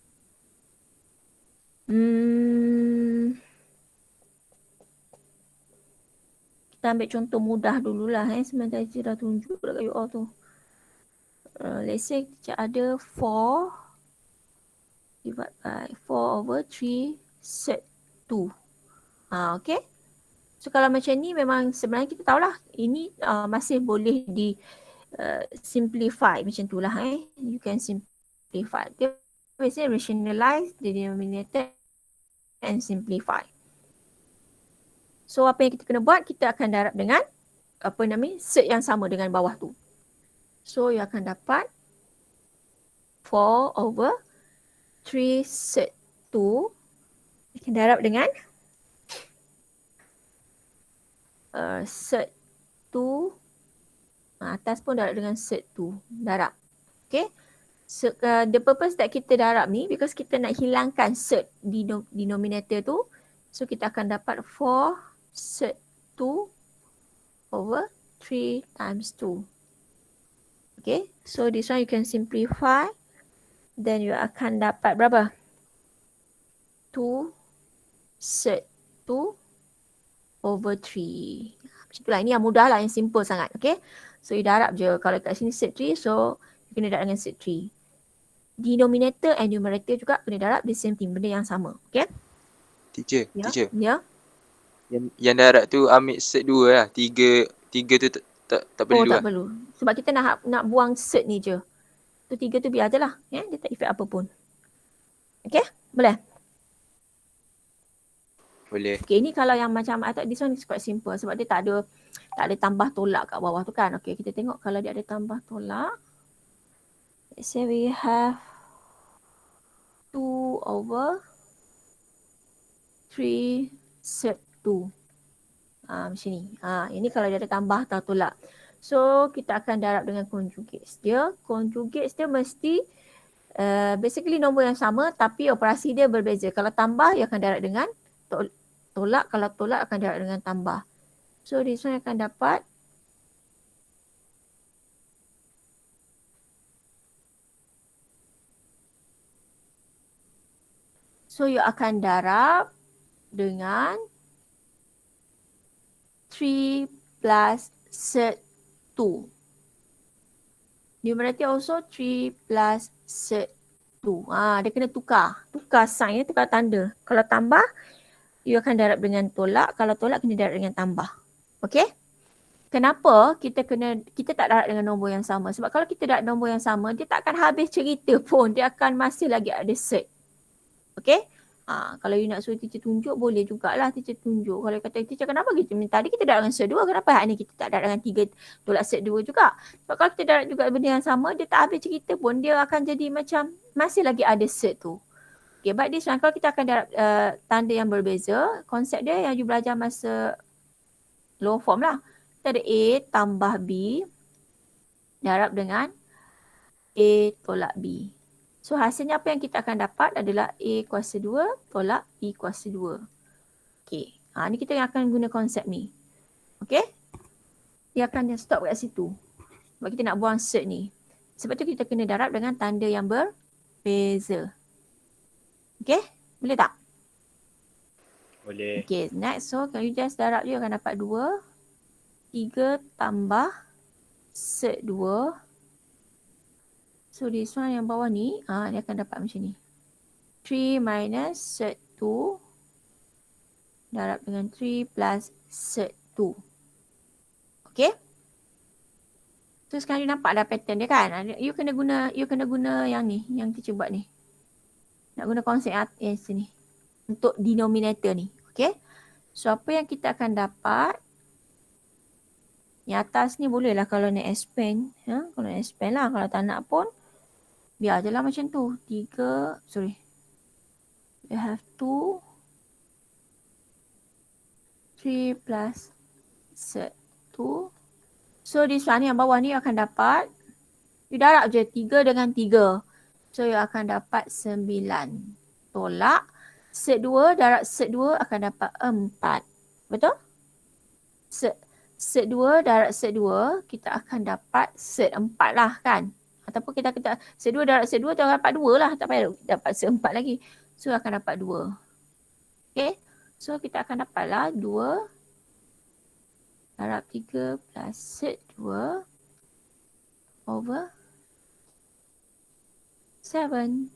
Kita ambil contoh mudah dululah sebenarnya saya dah tunjuk dekat you all tu. Let's say kita ada 4 divide by 4/3 set 2. Okay. So kalau macam ni memang sebenarnya kita tahulah ini masih boleh di simplify macam tu lah You can simplify. Biasanya rationalize the denominator and simplify. So apa yang kita kena buat, kita akan darab dengan set yang sama dengan bawah tu. So you akan dapat 4/3 set 2. You akan darab dengan set 2. Atas pun darab dengan set 2. Darab. Okay. So, the purpose that kita darab ni because kita nak hilangkan set di denominator tu. So kita akan dapat 4 set 2/3 times 2. Okay. So this one you can simplify. Then you akan dapat berapa? 2 set 2/3. Macam itulah. Ini yang mudah lah. Yang simple sangat. Okay. So you darab je. Kalau kat sini set 3. So you kena darab dengan set 3. Denominator and numerator juga kena darab the same thing. Benda yang sama. Okay. Teacher. Ya. Yang darab tu ambil set 2 lah. 3 tu tak perlu tak perlu. Sebab kita nak buang set ni je. Tu 3 tu biar je lah. Dia tak efek apa pun. Okay. Boleh? Boleh. Okay, ni kalau yang macam this one is quite simple sebab dia tak ada tambah tolak kat bawah tu kan. Okay, kita tengok kalau dia ada tambah tolak. Let's say we have 2/3 set 2. Macam ni. Ini kalau dia ada tambah atau tolak. So, kita akan darab dengan conjugates dia. Conjugates dia mesti basically nombor yang sama tapi operasi dia berbeza. Kalau tambah, ia akan darab dengan tolak. Kalau tolak, akan darab dengan tambah. So, this one akan dapat so, you akan darab dengan 3 plus set 2. Numerator also 3 plus set 2. Dia kena tukar sign, tukar tanda. Kalau tambah, you akan darab dengan tolak. Kalau tolak, kena darab dengan tambah. Okay? Kenapa kita tak darab dengan nombor yang sama? Sebab kalau kita darab nombor yang sama, dia tak akan habis cerita pun. Dia akan masih lagi ada set. Okay? Kalau you nak suruh teacher tunjuk, boleh jugalah teacher tunjuk. Kalau kata teacher kenapa kita tadi kita darab dengan set 2, kenapa hari ni kita tak darab dengan 3 tolak set 2 juga? Sebab kalau kita darab juga benda yang sama, dia tak habis cerita pun. Dia akan jadi macam masih lagi ada set tu. Okay, but this one kalau kita akan darab tanda yang berbeza, konsep dia yang you belajar masa lower form lah. Kita ada A tambah B darab dengan A tolak B. So hasilnya apa yang kita akan dapat adalah A kuasa 2 tolak B kuasa 2. Okay. Ni kita akan guna konsep ni. Okay? Dia akan stop kat situ. Sebab kita nak buang cert ni. Sebab tu kita kena darab dengan tanda yang berbeza. Okay? Boleh tak? Boleh. Okay, next. So, kalau you just darab je akan dapat 2. 3 tambah cert 2. So, this one yang bawah ni, dia akan dapat macam ni. 3 minus cert 2 darab dengan 3 plus cert 2. Okay? So sekarang you nampak dah pattern dia kan? You kena guna yang ni, yang teacher buat ni. Nak guna konsep sini untuk denominator ni. Okay? So apa yang kita akan dapat, yang atas ni boleh lah kalau nak expand. Kalau nak expand lah, kalau tak nak pun biar je lah macam tu. 3, sorry. We have 2, 3 plus cert 2. So this one yang bawah ni akan dapat, you darab je 3 dengan 3. So you akan dapat 9. Tolak. Cert 2 darab cert 2 akan dapat 4. Betul? Cert 2 darab cert 2 kita akan dapat cert 4 lah kan? Ataupun kita cert 2 darab cert 2 kita dapat 2 lah. Tak payah dapat cert 4 lagi. So akan dapat 2. Okay? So kita akan dapatlah 2 darab 3 plus cert 2 over 7.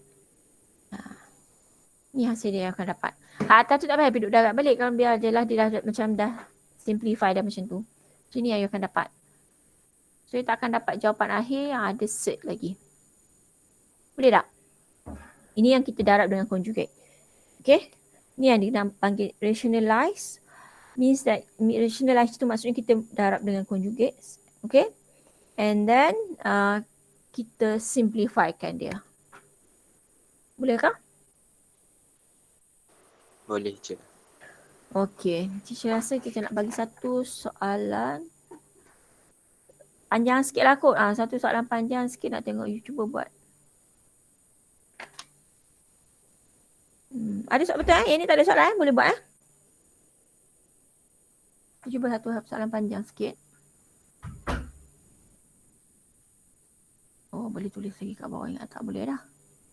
Ni hasil dia yang akan dapat. Atas tu tak payah duduk darab balik. Kalau biar je lah dia dah macam dah simplify dah macam tu. So ni yang you akan dapat. So you tak akan dapat jawapan akhir yang ada cert lagi. Boleh tak? Ini yang kita darab dengan conjugate. Okay? Ni yang kita panggil rationalize. Means that rationalize tu maksudnya kita darab dengan conjugate. Okay? And then kita simplifykan dia. Bolehkah? Boleh je. Okay. Teacher rasa kita nak bagi satu soalan. Panjang sikit lah kot. Satu soalan panjang sikit nak tengok you cuba buat. Ada soalan betul Yang ni tak ada soalan boleh buat Cuba satu soalan panjang sikit. Oh, boleh tulis lagi kat bawah. Ingat tak boleh dah.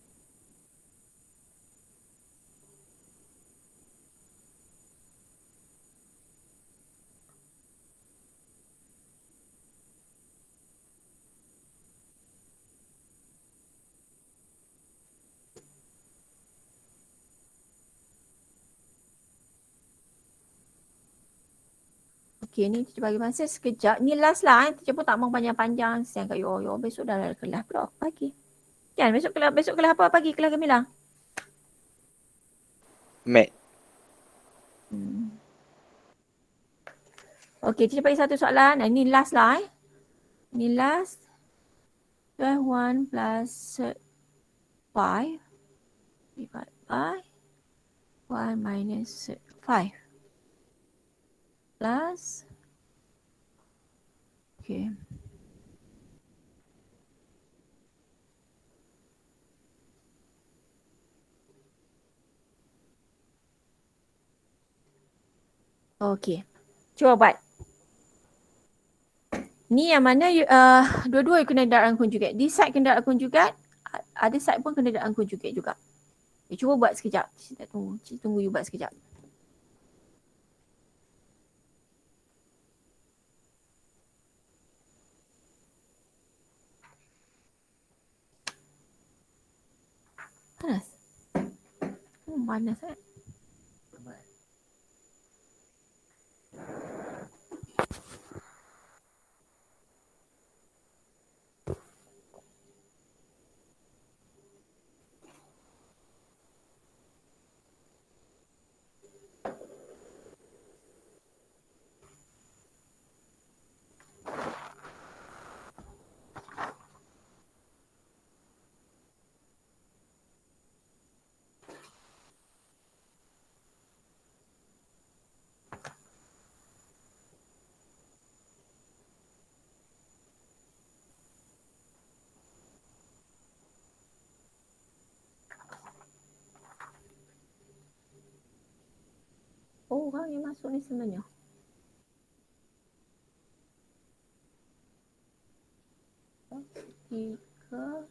Okay, ni teacher bagi masa sekejap. Ni last lah. Teacher pun tak mau panjang-panjang. Siang kat you. Besok dah ada kelas pula pagi. Kan besok kelas apa pagi? Kelas Gemilang? Mat. Okay, teacher bagi satu soalan. Ni last lah Ni last. 1 plus 5 divided by 1 minus 5 plus okay. Okay. Cuba buat. Ni yang mana dua-dua you kena darab conjugate. This side kena darab conjugate. Ada side pun kena darab conjugate juga. Cuba buat sekejap. Kita tunggu you buat sekejap. Panas. Panas Oh, orang yang masuk ni sebenarnya. Tiga.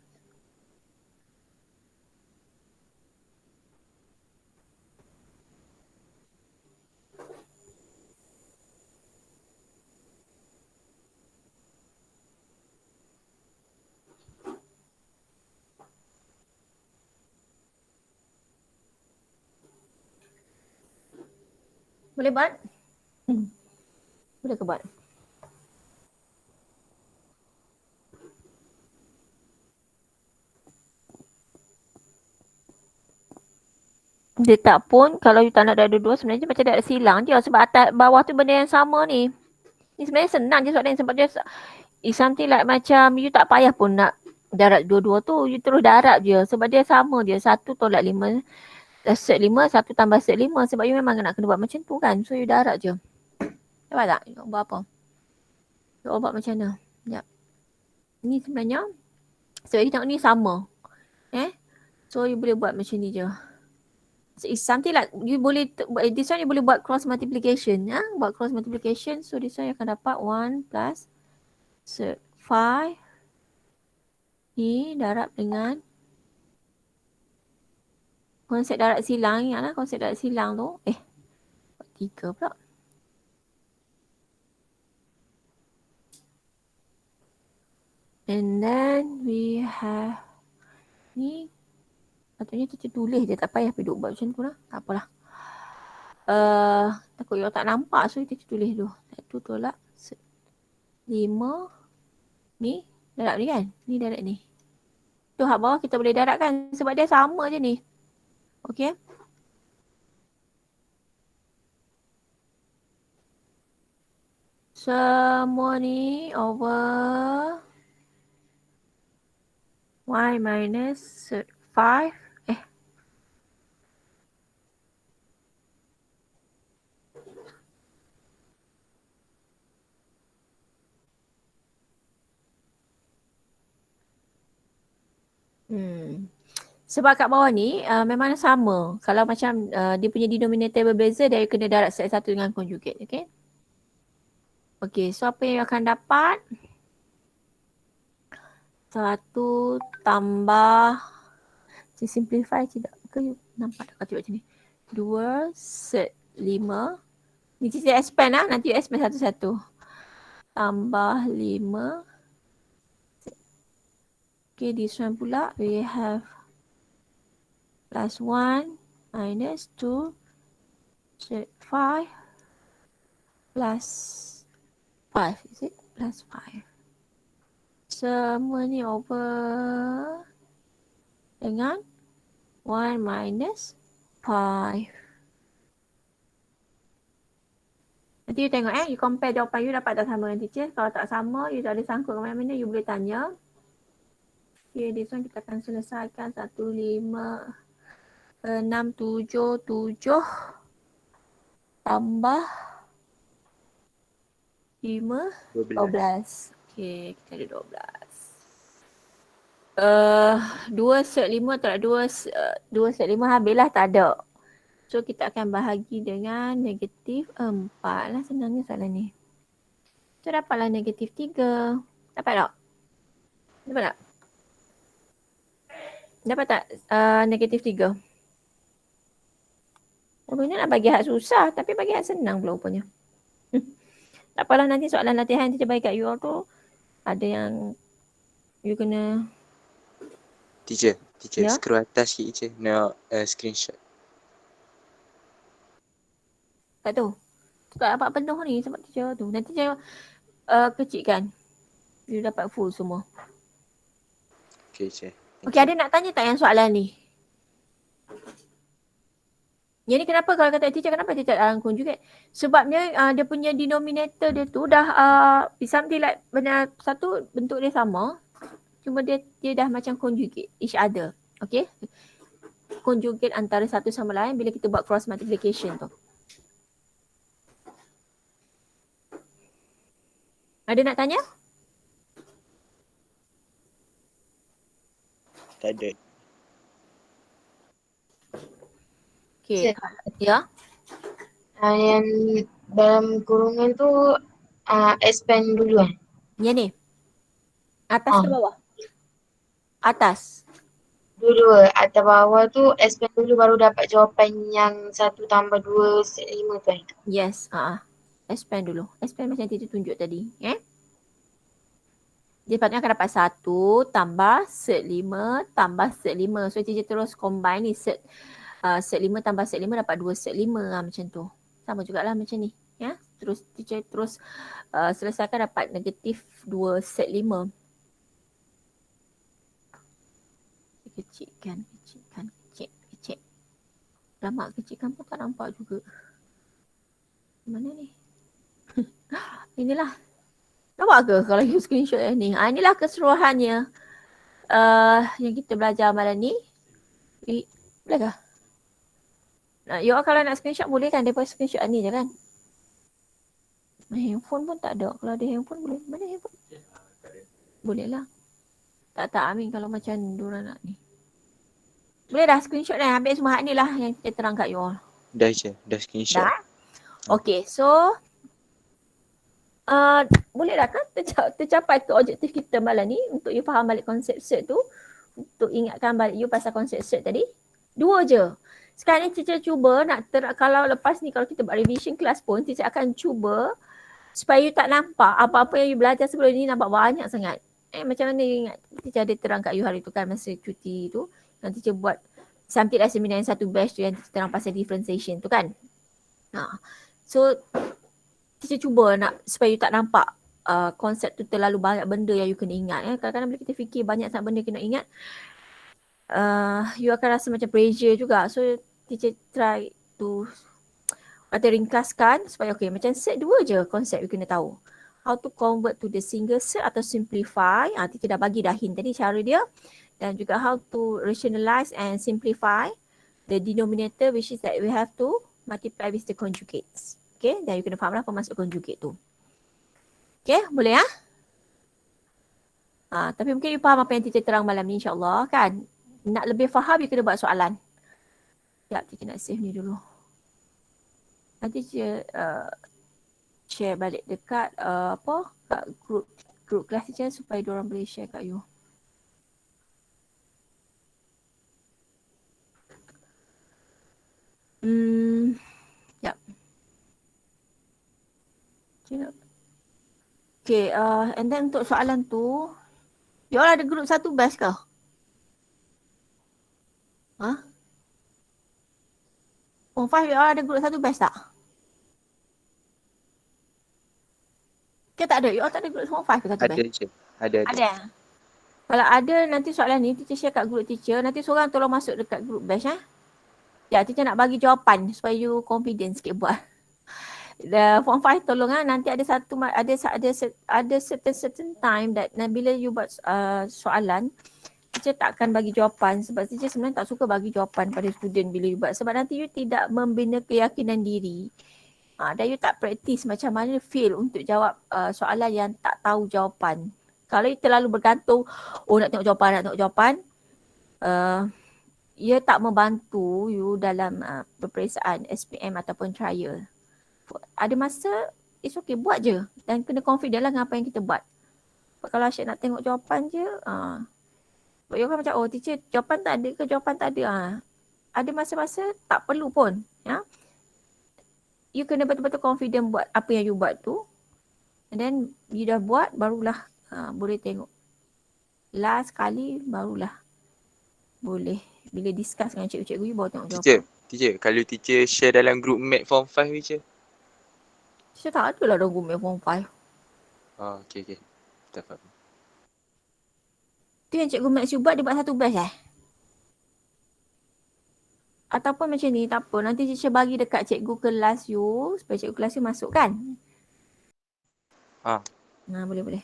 Boleh buat? Boleh ke buat? Dia tak pun, kalau you tak nak ada dua-dua sebenarnya macam ada silang je sebab atas bawah tu benda yang sama ni. Ni sebenarnya senang je soalan sebab dia something like macam you tak payah pun nak darab dua-dua tu, you terus darab je sebab dia sama je. Satu tolak 5, set 5, satu tambah set 5 sebab you memang nak kena buat macam tu kan. So you darab je. Dapat tak? You buat apa? You buat macam mana? Sekejap. Ni sebenarnya sebab you tengok ni sama. So you boleh buat macam ni je. So it's something like you boleh, this one you boleh buat cross multiplication. Buat cross multiplication. So this one you akan dapat 1 plus 5. Ni darab dengan konsep darab silang. Ingatlah konsep darab silang tu. 3 pula. And then we have ni. Patutnya kita tulis je, tak payah pergi buat macam tu lah. Tak apalah. Takut you tak nampak, so kita tulis dulu. 1 tolak 5. Ni darab ni kan? Ni darab ni. Tu hak bawah kita boleh darab kan? Sebab dia sama je ni. Okay. Semua ni over y minus 5. Sebab kat bawah ni memang sama. Kalau macam dia punya denominator berbeza, dia kena darab set satu dengan conjugate. Okay. Okay, so apa yang akan dapat? 1 tambah, saya simplify tidak ke you nampak tak kata macam ni. 2 set 5. Ni kita expand lah, nanti you expand satu-satu. Tambah 5. Okay, this one pula we have plus 1 minus 2 set 5 plus 5, is it? Plus 5. Semua ni over dengan 1 minus 5. Nanti you tengok you compare jawapan you dapat tak sama dengan teacher. Kalau tak sama, you tak ada sangkut ke mana-mana, you boleh tanya. Okay, this one kita akan selesaikan 1, 5, 6, 7, 7 tambah 5, 12. Okay, kita ada 12. 2 set 5 tak ada 2 set 5 habislah tak ada. So kita akan bahagi dengan negatif 4 lah senangnya soalan ni. So dapatlah negatif 3. Dapat tak? Dapat tak? Dapat tak negatif 3? Rupanya nak bagi hak susah tapi bagi hak senang pula rupanya. Tak apalah, nanti soalan latihan teacher bagi kat you all tu ada yang you kena Teacher Ya? scroll atas sikit teacher. Nak screenshot. tak tu. Tak dapat penuh ni sebab teacher tu. Nanti teacher kecilkan. You dapat full semua. Okay teacher. Okey, ada nak tanya tak yang soalan ni? Yang ni kenapa kalau kata teacher kenapa dia tak dalam conjugate? Sebabnya dia punya denominator dia tu dah something like benda satu bentuk dia sama. Cuma dia dah macam conjugate each other. Okay? Conjugate antara satu sama lain bila kita buat cross multiplication tu. Ada nak tanya? Tak ada. Okay. Ya. Yang dalam kurungan tu expand dulu kan? Yang ni. Atas ke bawah? Atas. Dua-dua. Atas bawah tu expand dulu baru dapat jawapan yang 1 tambah 2 set 5 tu kan? Yes. Expand dulu. Expand macam teacher tunjuk tadi. Dia patutnya akan dapat 1 tambah set 5 tambah set 5. So teacher terus combine ni set 5 tambah set 5 dapat 2 set 5 macam tu. Sama jugalah macam ni. Ya. Terus teacher terus selesaikan dapat negatif 2 set 5. Kecilkan. Lama kecilkan pun tak nampak juga. Mana ni? Inilah. Nampak ke kalau you screenshot yang ni? Inilah keseluruhannya yang kita belajar malam ni. Boleh ke? You kalau nak screenshot boleh kan? Daripada screenshot ni je kan? Handphone pun tak ada. Kalau ada handphone boleh. Mana handphone? Boleh lah. Tak Amin kalau macam diorang nak ni. Boleh dah screenshot dah. Ambil semua hak ni lah yang kita terang kat you all. Dah je. Dah screenshot. Dah? Okay, so boleh dah kan tercapai ke objektif kita malam ni untuk you faham balik konsep cert tu, untuk ingatkan balik you pasal konsep cert tadi. 2 je. Sekarang ni teacher cuba nak kalau lepas ni kalau kita buat revision class pun teacher akan cuba supaya you tak nampak apa-apa yang you belajar sebelum ni nampak banyak sangat. Macam mana you ingat teacher ada terang kat you hari tu kan masa cuti tu, yang teacher buat sampai seminar yang satu batch tu yang teacher terang pasal differentiation tu kan. So teacher cuba nak supaya you tak nampak konsep tu terlalu banyak benda yang you kena ingat. Kadang-kadang bila kita fikir banyak sangat benda kena ingat, you akan rasa macam pressure juga. So teacher try to ringkaskan supaya macam set 2 je konsep you kena tahu. How to convert to the single set atau simplify. Teacher dah bagi dah hint tadi cara dia. Dan juga how to rationalize and simplify the denominator, which is that we have to multiply with the conjugates. Okay, dan you kena faham lah apa maksud conjugate tu. Okay, boleh ya? Tapi mungkin you faham apa yang teacher terang malam ni insyaAllah kan. Nak lebih faham you kena buat soalan. Sekejap teacher nak save ni dulu. Nanti teacher share balik dekat kat group kelas teacher supaya diorang boleh share kat you. Sekejap. Okay, and then untuk soalan tu, you all ada group satu batch ke? Form 5 you all ada group satu batch tak? Ke tak ada? You all tak ada group Form 5 ke satu batch? Ada je. Ada. Kalau ada nanti soalan ni, teacher share kat group teacher, nanti seorang tolong masuk dekat group batch Ya, teacher nak bagi jawapan supaya you confident sikit buat. The Form 5 tolong nanti ada certain time that bila you buat soalan, teacher tak akan bagi jawapan sebab teacher sebenarnya tak suka bagi jawapan pada student bila you buat, sebab nanti you tidak membina keyakinan diri. Dan you tak praktis macam mana feel untuk jawab soalan yang tak tahu jawapan. Kalau you terlalu bergantung, nak tengok jawapan, ia tak membantu you dalam peperiksaan SPM ataupun trial. Ada masa, it's okay, buat je. Dan kena confident lah dengan apa yang kita buat. Sebab kalau asyik nak tengok jawapan je, sebab you kan macam, teacher jawapan tak ada ke jawapan tak ada. Ada masa-masa tak perlu pun. Ya? You kena betul-betul confident buat apa yang you buat tu. And then, you dah buat, barulah boleh tengok. Last kali, barulah boleh. Bila discuss dengan cikgu-cikgu, you baru tengok jawapan. Teacher, kalau teacher share dalam group Mat Form 5 teacher? Teacher tak ada lah dalam group Mat Form 5. Okay. Tak faham. Tu yang cikgu Max you buat, dia buat satu batch Ataupun macam ni, tak apa. Nanti teacher bagi dekat cikgu kelas you, supaya cikgu kelas you masuk kan? Boleh.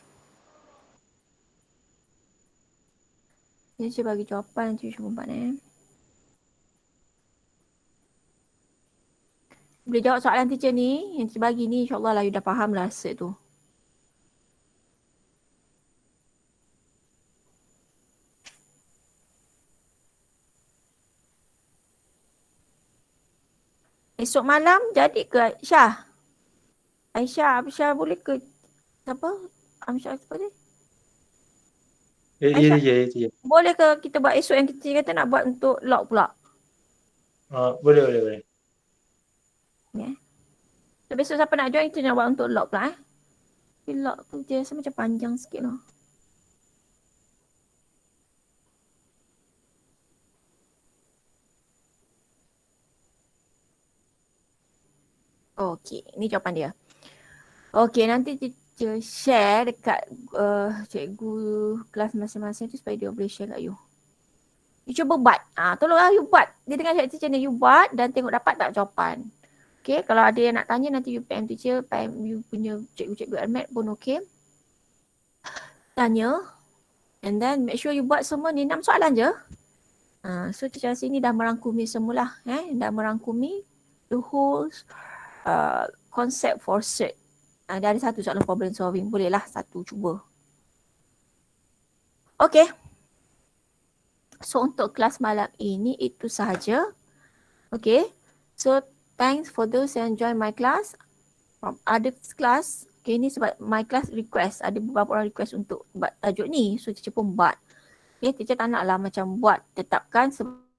Teacher bagi jawapan, nanti you cuba buat Boleh jawab soalan teacher ni, yang teacher bagi ni, insyaAllah lah you dah faham lah cert tu. Esok malam jadi ke Aisyah? Aisyah boleh ke siapa? Aisyah apa ni? Ya. Boleh ke kita buat esok yang kita kata nak buat untuk log pula? Boleh. Yeah. So besok siapa nak join kita nak buat untuk log pula Log tu dia rasa macam panjang sikit lah. Okey, ni jawapan dia. Okey, nanti teacher share dekat cikgu kelas masing-masing tu supaya dia boleh share kat you. You cuba buat. Tolonglah you buat. Dia tengah cakap teacher ni, you buat dan tengok dapat tak jawapan. Okey, kalau ada yang nak tanya nanti you PM teacher, PM you punya cikgu-cikgu admin pun okey. Tanya. And then make sure you buat semua ni 6 soalan je. So teacher rasa ni dah merangkumi semualah. Dah merangkumi the whole concept for cert. Dia ada satu soalan problem solving. Bolehlah satu cuba. Okay. So untuk kelas malam ini itu sahaja. Okay. So thanks for those yang join my class. From other class. Okay, ni sebab my class request. Ada beberapa orang request untuk buat tajuk ni. So teacher pun buat. Okay, teacher tak nak lah macam buat tetapkan sebab